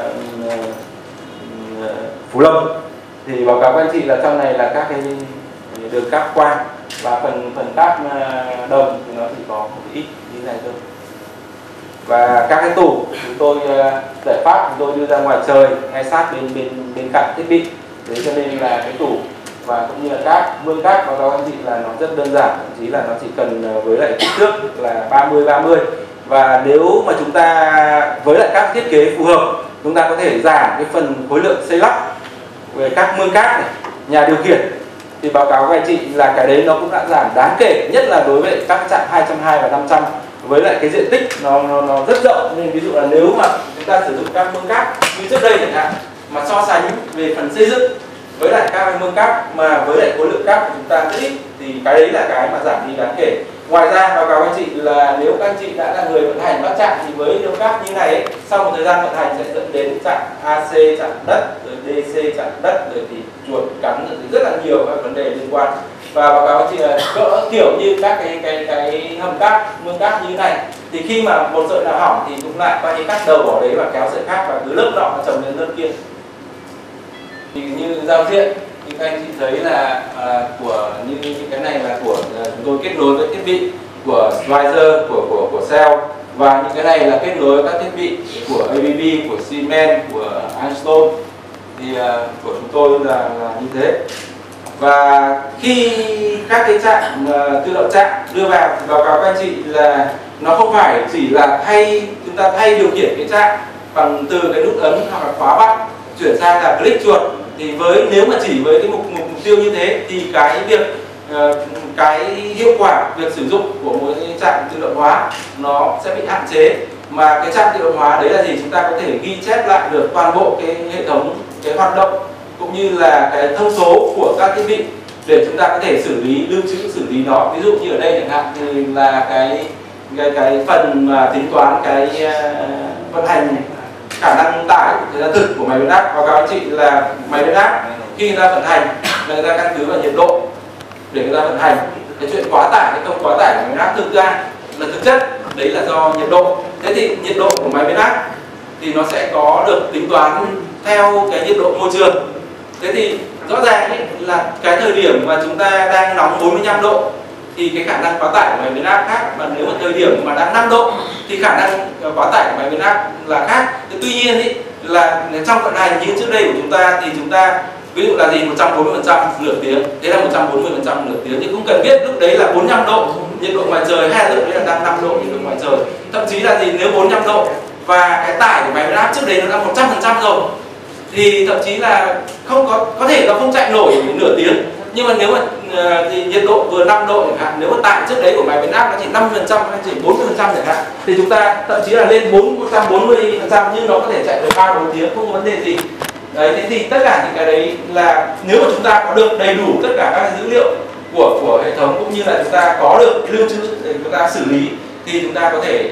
A: Phú Lâm, thì báo cáo các anh chị là trong này là các cái đường cáp quang, và phần cáp đồng thì nó chỉ có một ít như này thôi. Và các cái tủ chúng tôi giải pháp chúng tôi đưa ra ngoài trời ngay sát bên cạnh thiết bị, thế cho nên là cái tủ và cũng như là các mương các báo cáo anh chị là nó rất đơn giản, thậm chí là nó chỉ cần với lại kích thước là 30-30. Và nếu mà chúng ta với lại các thiết kế phù hợp, chúng ta có thể giảm cái phần khối lượng xây lắp về các mương cát này, nhà điều khiển, thì báo cáo các anh chị là cái đấy nó cũng đã giảm đáng kể, nhất là đối với các trạm 220 và 500 với lại cái diện tích nó rất rộng. Nên ví dụ là nếu mà chúng ta sử dụng các mương cát như trước đây chẳng hạn, mà so sánh về phần xây dựng với lại các mương cát mà với lại khối lượng cát của chúng ta rất ít, thì cái đấy là cái mà giảm đi đáng kể. Ngoài ra báo cáo các anh chị là nếu các anh chị đã là người vận hành các trạm thì với lượng cát như này ấy, sau một thời gian vận hành sẽ dẫn đến trạm AC, trạm đất, rồi DC, trạm đất, rồi thì chuột cắn, rồi thì rất là nhiều các vấn đề liên quan. Và báo cáo các anh chị là cỡ kiểu như các cái hầm cát, mương cát như thế này, thì khi mà một sợi nào hỏng thì cũng lại coi như cắt đầu bỏ đấy và kéo sợi khác và cứ lớp nọ nó chồng lên lớp kia. Thì như giao diện thì các anh chị thấy là của như cái này là của chúng tôi kết nối với thiết bị của Riser, của Shell, và những cái này là kết nối với các thiết bị của ABB, của Siemens, của Alstom, thì của chúng tôi là như thế. Và khi các cái trạm tự động trạm đưa vào thì báo cáo các anh chị là nó không phải chỉ là chúng ta thay điều khiển cái trạm bằng từ cái nút ấn hoặc là khóa bắt chuyển sang là click chuột, thì nếu mà chỉ với cái mục tiêu như thế thì cái hiệu quả việc sử dụng của một cái trạm tự động hóa nó sẽ bị hạn chế. Mà cái trạm tự động hóa đấy là gì? Chúng ta có thể ghi chép lại được toàn bộ cái hệ thống, cái hoạt động cũng như là cái thông số của các thiết bị để chúng ta có thể xử lý, lưu trữ, xử lý nó. Ví dụ như ở đây chẳng hạn thì là cái phần mà tính toán cái vận hành khả năng tải thời gian thực của máy biến áp. Báo cáo anh chị là máy biến áp khi người ta vận hành là người ta căn cứ vào nhiệt độ để người ta vận hành. Cái chuyện quá tải hay không quá tải của máy biến áp thực ra là thực chất đấy là do nhiệt độ. Thế thì nhiệt độ của máy biến áp thì nó sẽ có được tính toán theo cái nhiệt độ môi trường. Thế thì rõ ràng ấy, là cái thời điểm mà chúng ta đang nóng 45 độ thì cái khả năng quá tải của máy biến áp khác, mà nếu mà thời điểm mà đang 5 độ thì khả năng quá tải của máy biến áp là khác. Thế tuy nhiên ý, là trong vận hành như trước đây của chúng ta thì chúng ta ví dụ là gì 140% nửa tiếng, thế là 140% nửa tiếng, nhưng không cần biết lúc đấy là 45 độ nhiệt độ ngoài trời hay là lúc đấy là đang 5 độ nhiệt độ ngoài trời. Thậm chí là gì nếu 45 độ và cái tải của máy biến áp trước đấy nó đang 100% rồi thì thậm chí là không có thể nó không chạy nổi nửa tiếng. Nhưng mà nếu mà thì nhiệt độ vừa 5 độ chẳng hạn, nếu mà tải trước đấy của máy biến áp nó chỉ 50% hay chỉ 40% chẳng hạn, thì chúng ta thậm chí là lên 440% nhưng nó có thể chạy được 3-4 tiếng không có vấn đề gì. Đấy, thế thì tất cả những cái đấy là nếu mà chúng ta có được đầy đủ tất cả các dữ liệu của hệ thống cũng như là chúng ta có được lưu trữ để chúng ta xử lý thì chúng ta có thể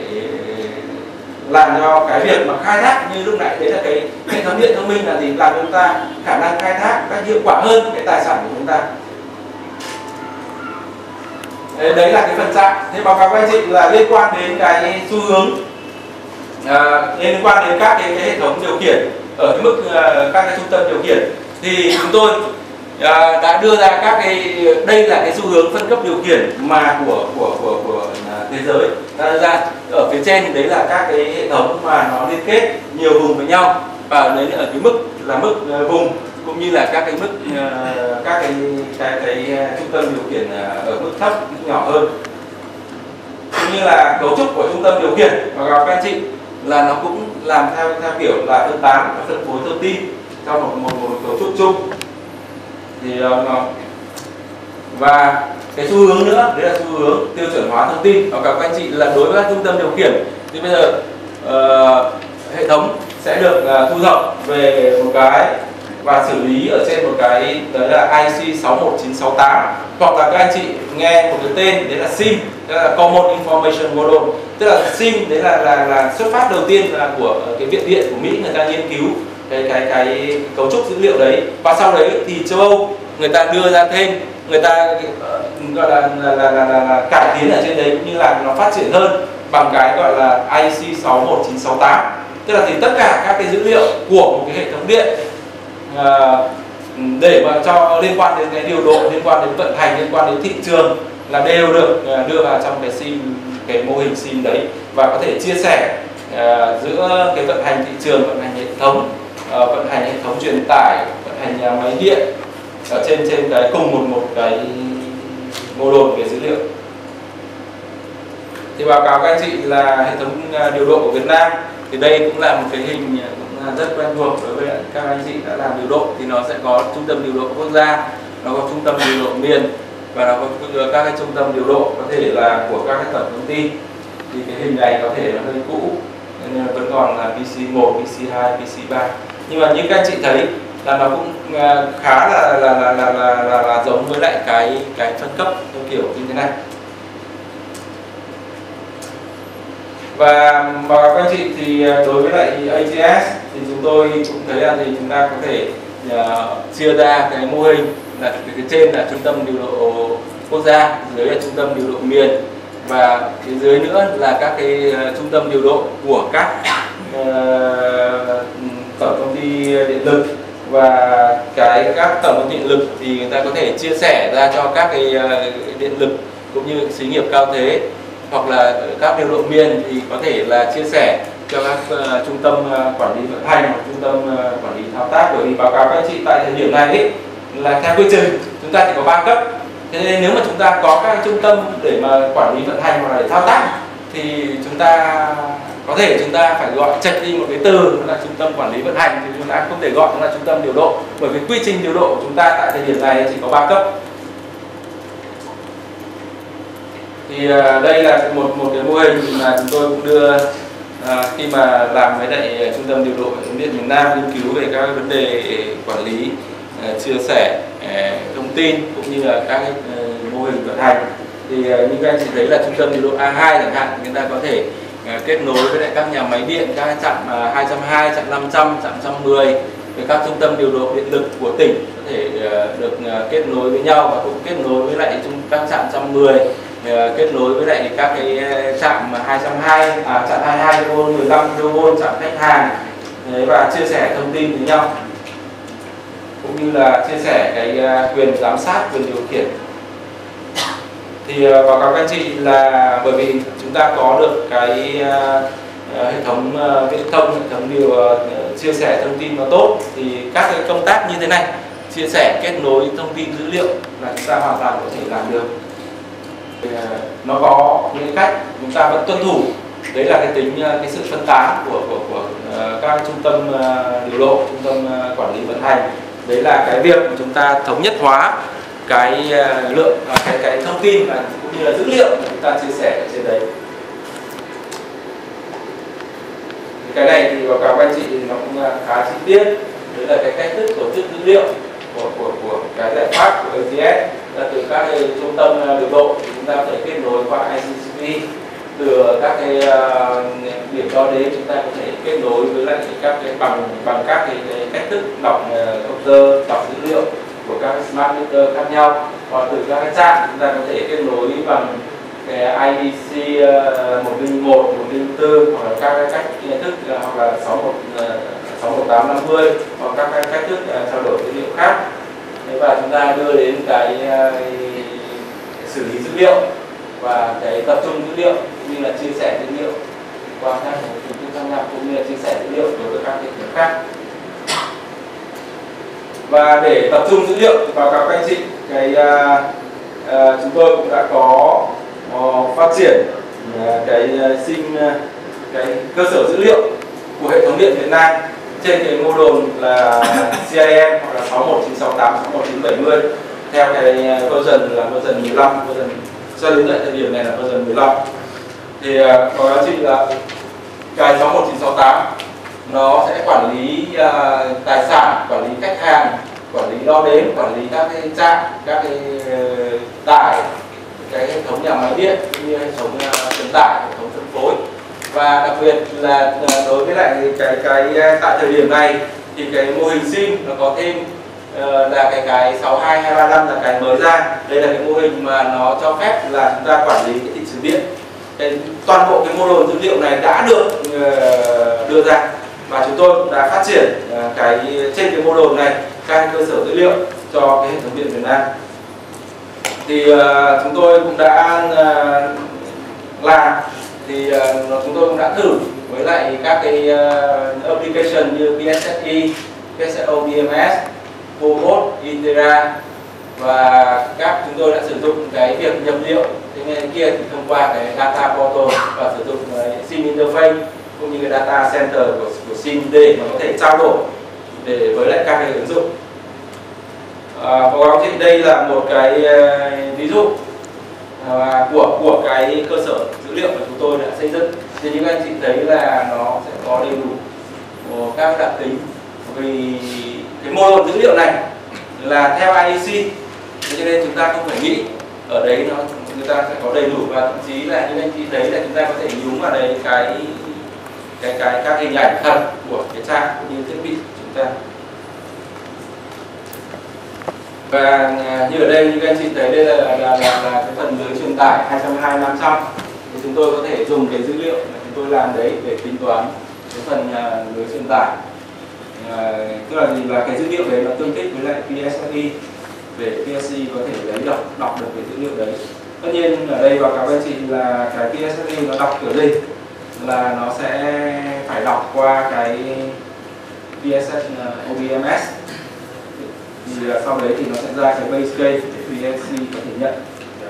A: làm cho cái việc mà khai thác như lúc nãy đấy là cái hệ thống điện thông minh là gì, làm cho chúng ta khả năng khai thác cách hiệu quả hơn cái tài sản của chúng ta. Đấy là cái phần trạm. Thế báo cáo các anh chị là liên quan đến cái xu hướng, liên quan đến các cái hệ thống điều khiển ở cái mức các cái trung tâm điều khiển thì chúng tôi đã đưa ra các đây là cái xu hướng phân cấp điều khiển mà của thế giới đã ra. Ở phía trên đấy là các cái hệ thống mà nó liên kết nhiều vùng với nhau, và đấy ở cái mức là mức vùng cũng như là các cái mức các cái trung tâm điều khiển ở mức thấp, mức nhỏ hơn, cũng như là cấu trúc của trung tâm điều khiển. Và các anh chị là nó cũng làm theo kiểu là phân tán và phân phối thông tin trong một cấu trúc chung. Thì và cái xu hướng nữa đấy là xu hướng tiêu chuẩn hóa thông tin. Và các anh chị là đối với các trung tâm điều khiển thì bây giờ hệ thống sẽ được thu thập về một cái và xử lý ở trên một cái đấy là IC 61968, hoặc là các anh chị nghe một cái tên đấy là SIM, tức là Common Information Model, tức là SIM đấy là xuất phát đầu tiên là của cái viện điện của Mỹ, người ta nghiên cứu cái cấu trúc dữ liệu đấy, và sau đấy thì châu Âu người ta đưa ra thêm, người ta gọi là cải tiến ở trên đấy cũng như là nó phát triển hơn bằng cái gọi là IC 61968, tức là thì tất cả các cái dữ liệu của một cái hệ thống điện để mà cho liên quan đến cái điều độ, liên quan đến vận hành, liên quan đến thị trường là đều được đưa vào trong cái SIM, cái mô hình SIM đấy, và có thể chia sẻ giữa cái vận hành thị trường, vận hành hệ thống, vận hành hệ thống truyền tải, vận hành nhà máy điện, ở trên cái cùng một cái mô đồn về dữ liệu. Thì báo cáo các anh chị là hệ thống điều độ của Việt Nam, thì đây cũng là một cái hình cũng là rất quen thuộc đối với các anh chị đã làm điều độ. Thì nó sẽ có trung tâm điều độ quốc gia, nó có trung tâm điều độ miền, và nó có các cái trung tâm điều độ có thể là của các cái tổng công ty. Thì cái hình này có thể nó hơi cũ nên vẫn còn là PC1, PC2, PC3, nhưng mà như các anh chị thấy là nó cũng khá là giống với lại cái phân cấp theo kiểu như thế này. Và báo cáo các anh chị thì đối với lại ATS thì chúng tôi cũng thấy là thì chúng ta có thể chia ra cái mô hình là cái trên là trung tâm điều độ quốc gia, dưới là trung tâm điều độ miền, và phía dưới nữa là các cái trung tâm điều độ của các tổng công ty điện lực. Và các tổng công ty điện lực thì người ta có thể chia sẻ ra cho các cái điện lực cũng như xí nghiệp cao thế, hoặc là các điều độ miền thì có thể là chia sẻ cho các trung tâm quản lý vận hành hoặc trung tâm quản lý thao tác. Bởi vì báo cáo các anh chị tại thời điểm này ấy, là theo quy trình chúng ta chỉ có 3 cấp. Thế nên nếu mà chúng ta có các trung tâm để mà quản lý vận hành hoặc là để thao tác thì chúng ta có thể chúng ta phải gọi chệch đi một cái từ là trung tâm quản lý vận hành, thì chúng ta không thể gọi nó là trung tâm điều độ, bởi vì quy trình điều độ của chúng ta tại thời điểm này chỉ có 3 cấp. Thì đây là một cái mô hình mà chúng tôi cũng đưa khi mà làm với lại trung tâm điều độ hệ thống điện miền Nam, nghiên cứu về các vấn đề quản lý, chia sẻ thông tin cũng như là các mô hình vận hành. Thì như các anh chị thấy là trung tâm điều độ A2 chẳng hạn, người ta có thể kết nối với lại các nhà máy điện, các trạm 220, trạm 500, trạm 110, với các trung tâm điều độ điện lực của tỉnh có thể được kết nối với nhau, và cũng kết nối với lại các trạm 110, kết nối với lại các cái trạm 220, trạm 22 kV, 15 kV, trạm khách hàng, và chia sẻ thông tin với nhau, cũng như là chia sẻ cái quyền giám sát, quyền điều khiển. Thì báo cáo các anh chị là bởi vì chúng ta có được cái hệ thống viễn thông, hệ thống chia sẻ thông tin nó tốt, thì các cái công tác như thế này, chia sẻ kết nối thông tin dữ liệu là chúng ta hoàn toàn có thể làm được. Nó có những cách chúng ta vẫn tuân thủ, đấy là cái sự phân tán của các trung tâm điều độ, trung tâm quản lý vận hành. Đấy là cái việc mà chúng ta thống nhất hóa cái lượng cái thông tin và cũng như là dữ liệu mà chúng ta chia sẻ ở trên đấy. Cái này thì báo cáo các anh chị nó cũng khá chi tiết. Đấy là cái cách thức tổ chức dữ liệu của cái giải pháp của ATS, là từ các cái trung tâm điều độ thì chúng ta có thể kết nối qua ICCP, từ các cái điểm đo đếm chúng ta có thể kết nối với lại các cái bằng các cái cách thức đọc công tơ, đọc dữ liệu của các smart meter khác nhau. Còn từ các cái trạm chúng ta có thể kết nối bằng cái IDC 101, 104, hoặc là các cái cách thức hoặc là 61850, hoặc các cái cách thức trao đổi dữ liệu khác. Và chúng ta đưa đến cái xử lý dữ liệu và cái tập trung dữ liệu cũng như là chia sẻ dữ liệu qua các phương thức khác nhau, cũng như là chia sẻ dữ liệu đối với các hệ thống khác. Và để tập trung dữ liệu thì báo cáo các anh chị, chúng tôi cũng đã có phát triển cái cơ sở dữ liệu của hệ thống điện Việt Nam trên cái mô đồn là CIM, hoặc là 61968, 61970, theo cái version là version 15, cho đến tại thời điểm này là version 15. Thì có giá trị là cái 61968 nó sẽ quản lý tài sản, quản lý khách hàng, quản lý đo đếm, quản lý các cái trạm, các cái tải, cái hệ thống nhà máy điện cũng như hệ thống truyền tải, hệ thống phân phối. Và đặc biệt là đối với lại cái tại thời điểm này thì cái mô hình SIM nó có thêm là cái 62235 là cái mới ra. Đây là cái mô hình mà nó cho phép là chúng ta quản lý cái thị trường điện. Toàn bộ cái mô đồn dữ liệu này đã được đưa ra, và chúng tôi cũng đã phát triển trên cái mô đồn này các cơ sở dữ liệu cho cái hệ thống điện Việt Nam. Thì chúng tôi cũng đã làm, thì chúng tôi cũng đã thử với lại các cái application như PSSI, PSO, BMS, Cobot, Intera, và chúng tôi đã sử dụng cái việc nhập liệu thế nên kia thì thông qua cái data portal và sử dụng SIM interface cũng như cái data center của SIM để mà có thể trao đổi với lại các cái ứng dụng. Báo cáo chị đây là một cái ví dụ của cái cơ sở dữ liệu mà chúng tôi đã xây dựng. Thì như các anh chị thấy là nó sẽ có đầy đủ các đặc tính, vì cái mô đun dữ liệu này là theo IEC, cho nên chúng ta không phải nghĩ ở đấy người ta sẽ có đầy đủ, và thậm chí là như anh chị thấy là chúng ta có thể nhúng vào đấy các hình ảnh thật của cái trang cũng như thiết bị của chúng ta. Và như ở đây như các anh chị thấy đây là cái phần lưới truyền tải 220/500, thì chúng tôi có thể dùng cái dữ liệu mà chúng tôi làm đấy để tính toán cái phần lưới truyền tải. Tức là gì, là cái dữ liệu đấy nó tương thích với lại PSI để PSI có thể lấy đọc được cái dữ liệu đấy. Tất nhiên ở đây báo cáo anh chị là cái PSI nó đọc kiểu gì, là nó sẽ phải đọc qua cái PSS OBMS, thì sau đấy thì nó sẽ ra cái base case để PSI có thể nhận.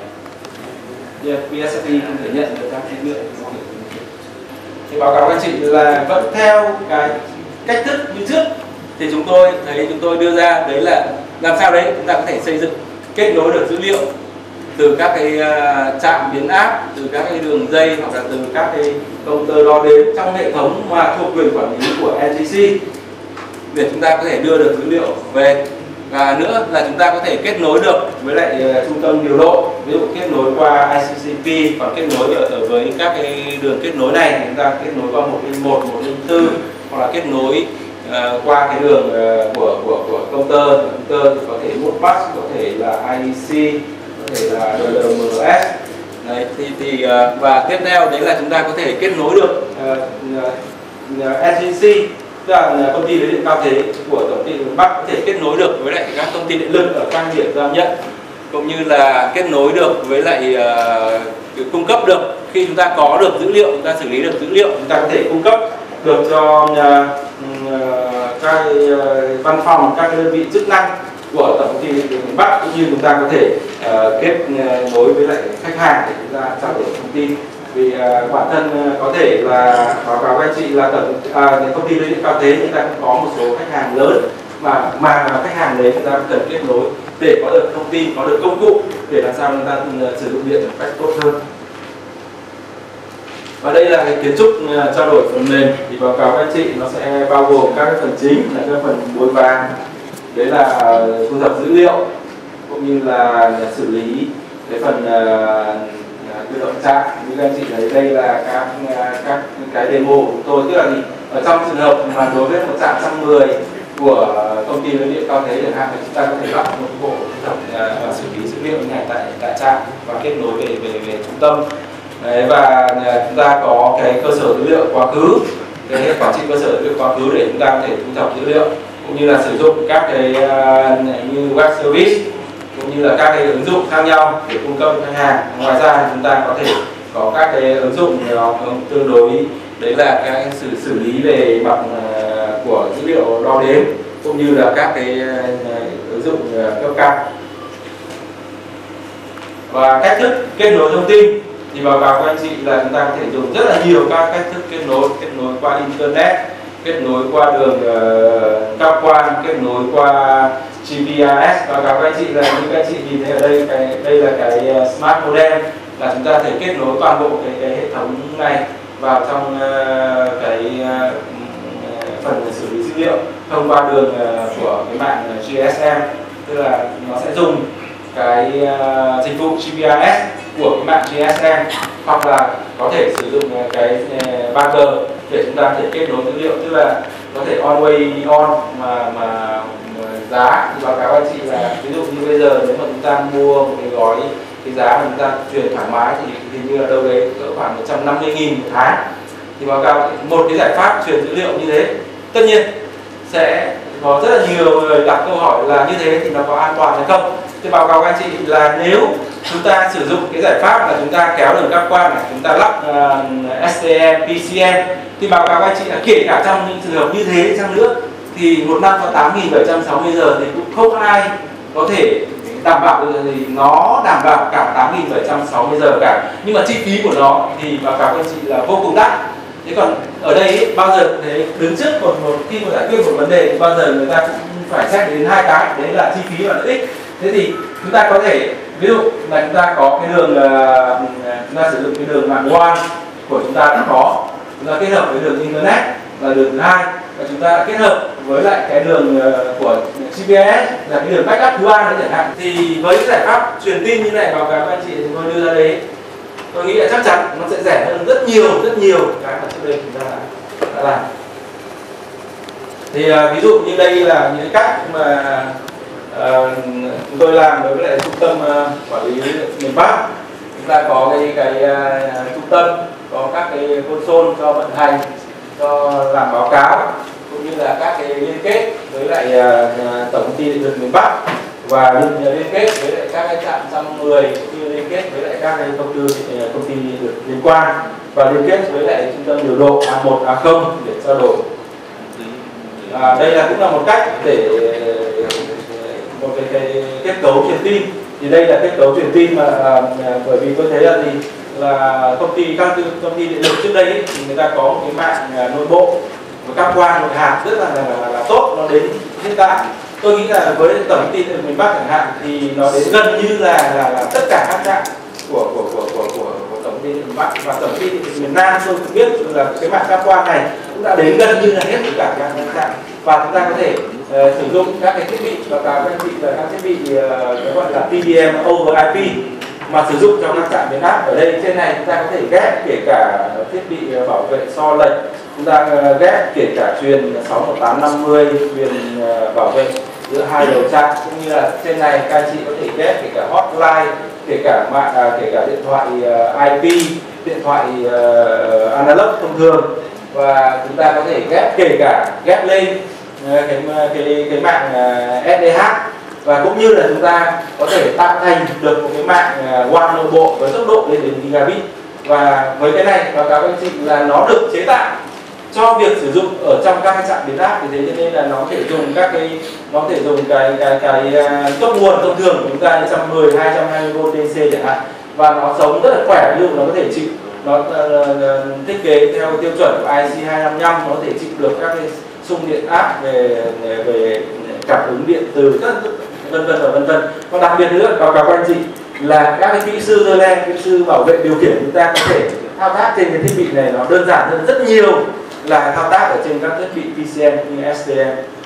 A: PSI không thể nhận được các dữ liệu. Thì báo cáo anh chị là vẫn theo cái cách thức như trước, thì chúng tôi đưa ra đấy là làm sao đấy chúng ta có thể xây dựng kết nối được dữ liệu từ các cái trạm biến áp, từ các cái đường dây hoặc là từ các cái công tơ đo đếm trong hệ thống mà thuộc quyền quản lý của NGC, để chúng ta có thể đưa được dữ liệu về. Và nữa là chúng ta có thể kết nối được với lại trung tâm điều độ, ví dụ kết nối qua ICCP, còn kết nối với các cái đường kết nối này chúng ta kết nối qua 101, 104, hoặc là kết nối qua cái đường của công tơ thì có thể Modbus, có thể là IEC, có thể là LMS. Đấy, và tiếp theo đấy là chúng ta có thể kết nối được NGC, tức là công ty lưới điện cao thế của tổng ty miền Bắc, có thể kết nối được với lại các công ty điện lực ở các điểm giao nhận, cũng như là kết nối được với lại cung cấp được khi chúng ta có được dữ liệu, chúng ta xử lý được dữ liệu, chúng ta có thể cung cấp được cho các văn phòng, các đơn vị chức năng của tổng công ty điện lực miền Bắc, cũng như chúng ta có thể kết nối với lại khách hàng để chúng ta trao đổi thông tin. Vì bản thân có thể là báo cáo với anh chị là công ty lưới điện cao thế chúng ta cũng có một số khách hàng lớn mà khách hàng đấy chúng ta cần kết nối để có được thông tin, có được công cụ để làm sao chúng ta sử dụng điện một cách tốt hơn. Và đây là cái kiến trúc trao đổi phần mềm, thì báo cáo với anh chị nó sẽ bao gồm các cái phần chính là cái phần bôi vàng, đấy là thu thập dữ liệu cũng như là xử lý cái phần tự động trạm. Như các anh chị thấy đây là các cái demo của chúng tôi, tức là gì, ở trong trường hợp mà đối với một trạm 110 của công ty lưới điện cao thế chẳng hạn, chúng ta có thể lắp một bộ thu thập và xử lý dữ liệu như này tại trạm và kết nối về trung tâm. Đấy, và chúng ta có cái cơ sở dữ liệu quá khứ, cái quản trị cơ sở dữ liệu quá khứ để chúng ta có thể thu thập dữ liệu, cũng như là sử dụng các cái như web service cũng như là các cái ứng dụng khác nhau để cung cấp khách hàng. Ngoài ra chúng ta có thể có các cái ứng dụng tương đối, đấy là các xử lý về mặt của dữ liệu đo đếm, cũng như là các cái ứng dụng cấp cao. Và cách thức kết nối thông tin thì báo cáo các anh chị là chúng ta có thể dùng rất là nhiều các cách thức kết nối qua internet, kết nối qua đường cáp quang, kết nối qua GPRS. Báo cáo các anh chị là như các anh chị nhìn thấy ở đây là cái smart modem, là chúng ta có thể kết nối toàn bộ cái hệ thống này vào trong cái phần xử lý dữ liệu thông qua đường của cái mạng GSM, tức là nó sẽ dùng cái dịch vụ GPRS của cái mạng GSM, hoặc là có thể sử dụng cái 3G để chúng ta có thể kết nối dữ liệu, tức là có thể always on mà giá thì báo cáo anh chị là ví dụ như bây giờ nếu mà chúng ta mua một cái gói cái giá mà chúng ta truyền thoải mái thì hình như là đâu đấy cỡ khoảng 150.000 một tháng, thì báo cáo một cái giải pháp truyền dữ liệu như thế, tất nhiên sẽ có rất là nhiều người đặt câu hỏi là như thế thì nó có an toàn hay không. Thì báo cáo anh chị là nếu chúng ta sử dụng cái giải pháp là chúng ta kéo đường cáp quang này, chúng ta lắp STM, PCM, thì báo cáo anh chị là kể cả trong những trường hợp như thế chăng nữa thì một năm có 8.760 giờ thì cũng không ai có thể đảm bảo được thì nó đảm bảo cả 8.760 giờ cả, nhưng mà chi phí của nó thì báo cáo các anh chị là vô cùng đắt. Thế còn ở đây ấy, bao giờ thế đứng trước khi mà giải quyết một vấn đề thì bao giờ người ta cũng phải xét đến hai cái, đấy là chi phí và lợi ích. Thế thì chúng ta có thể ví dụ là chúng ta có cái đường chúng ta sử dụng cái đường mạng WAN của chúng ta đã có, chúng ta kết hợp với đường internet là đường thứ hai, và chúng ta kết hợp với lại cái đường của GPS là cái đường backup thứ ba đấy chẳng hạn. Thì với cái giải pháp truyền tin như này báo cáo các anh chị chúng tôi đưa ra đấy, tôi nghĩ là chắc chắn nó sẽ rẻ hơn rất nhiều cái mà trước đây chúng ta đã làm. Thì ví dụ như đây là những cách mà chúng tôi làm đối với lại trung tâm quản lý miền Bắc. Chúng ta có cái trung tâm, có các cái console cho vận hành, cho làm báo cáo, cũng như là các cái liên kết với lại tổng công ty điện lực miền Bắc, và liên kết với lại các cái trạm 110, cũng như liên kết với lại các cái công ty điện lực liên quan, và liên kết với lại trung tâm điều độ A1, A0 để trao đổi. Đây là cũng là một cách để một cái kết cấu truyền tin. Thì đây là kết cấu truyền tin mà bởi vì tôi thấy là gì, là các công ty điện lực trước đây ấy, thì người ta có một cái mạng nội bộ, một cáp quang, một hạt rất là tốt. Nó đến hiện tại tôi nghĩ là với tổng công ty điện lực miền Bắc chẳng hạn thì nó đến gần như là tất cả các trạm của tổng công ty điện lực miền Bắc, và tổng công ty điện lực miền Nam tôi cũng biết là cái mạng cáp quang này cũng đã đến gần như là hết tất cả các trạm, và chúng ta có thể sử dụng các cái thiết bị báo cáo các anh chị là các thiết bị cái gọi là TDM over IP mà sử dụng trong các trạm biến áp. Ở đây trên này chúng ta có thể ghép kể cả thiết bị bảo vệ so lệch, chúng ta ghép kể cả truyền 61850, truyền bảo vệ giữa hai đầu trạm, cũng như là trên này các anh chị có thể ghép kể cả hotline, kể cả mạng, kể cả điện thoại IP, điện thoại analog thông thường, và chúng ta có thể ghép lên cái mạng SDH, và cũng như là chúng ta có thể tạo thành được một cái mạng WAN nội bộ với tốc độ lên đến gigabit. Và với cái này báo cáo các anh chị là nó được chế tạo cho việc sử dụng ở trong các trạm biến áp, vì thế cho nên là nó có thể dùng cái cấp nguồn thông thường của chúng ta 110, 220V DC chẳng hạn, và nó sống rất là khỏe. Ví dụ nó có thể chịu, nó thiết kế theo tiêu chuẩn của IC255, nó có thể chịu được các cái xung điện áp về cảm ứng điện từ vân vân. Còn đặc biệt nữa báo cáo các anh chị là các cái kỹ sư dơ len, kỹ sư bảo vệ điều khiển, chúng ta có thể thao tác trên cái thiết bị này nó đơn giản hơn rất nhiều là thao tác ở trên các thiết bị PCM như STM.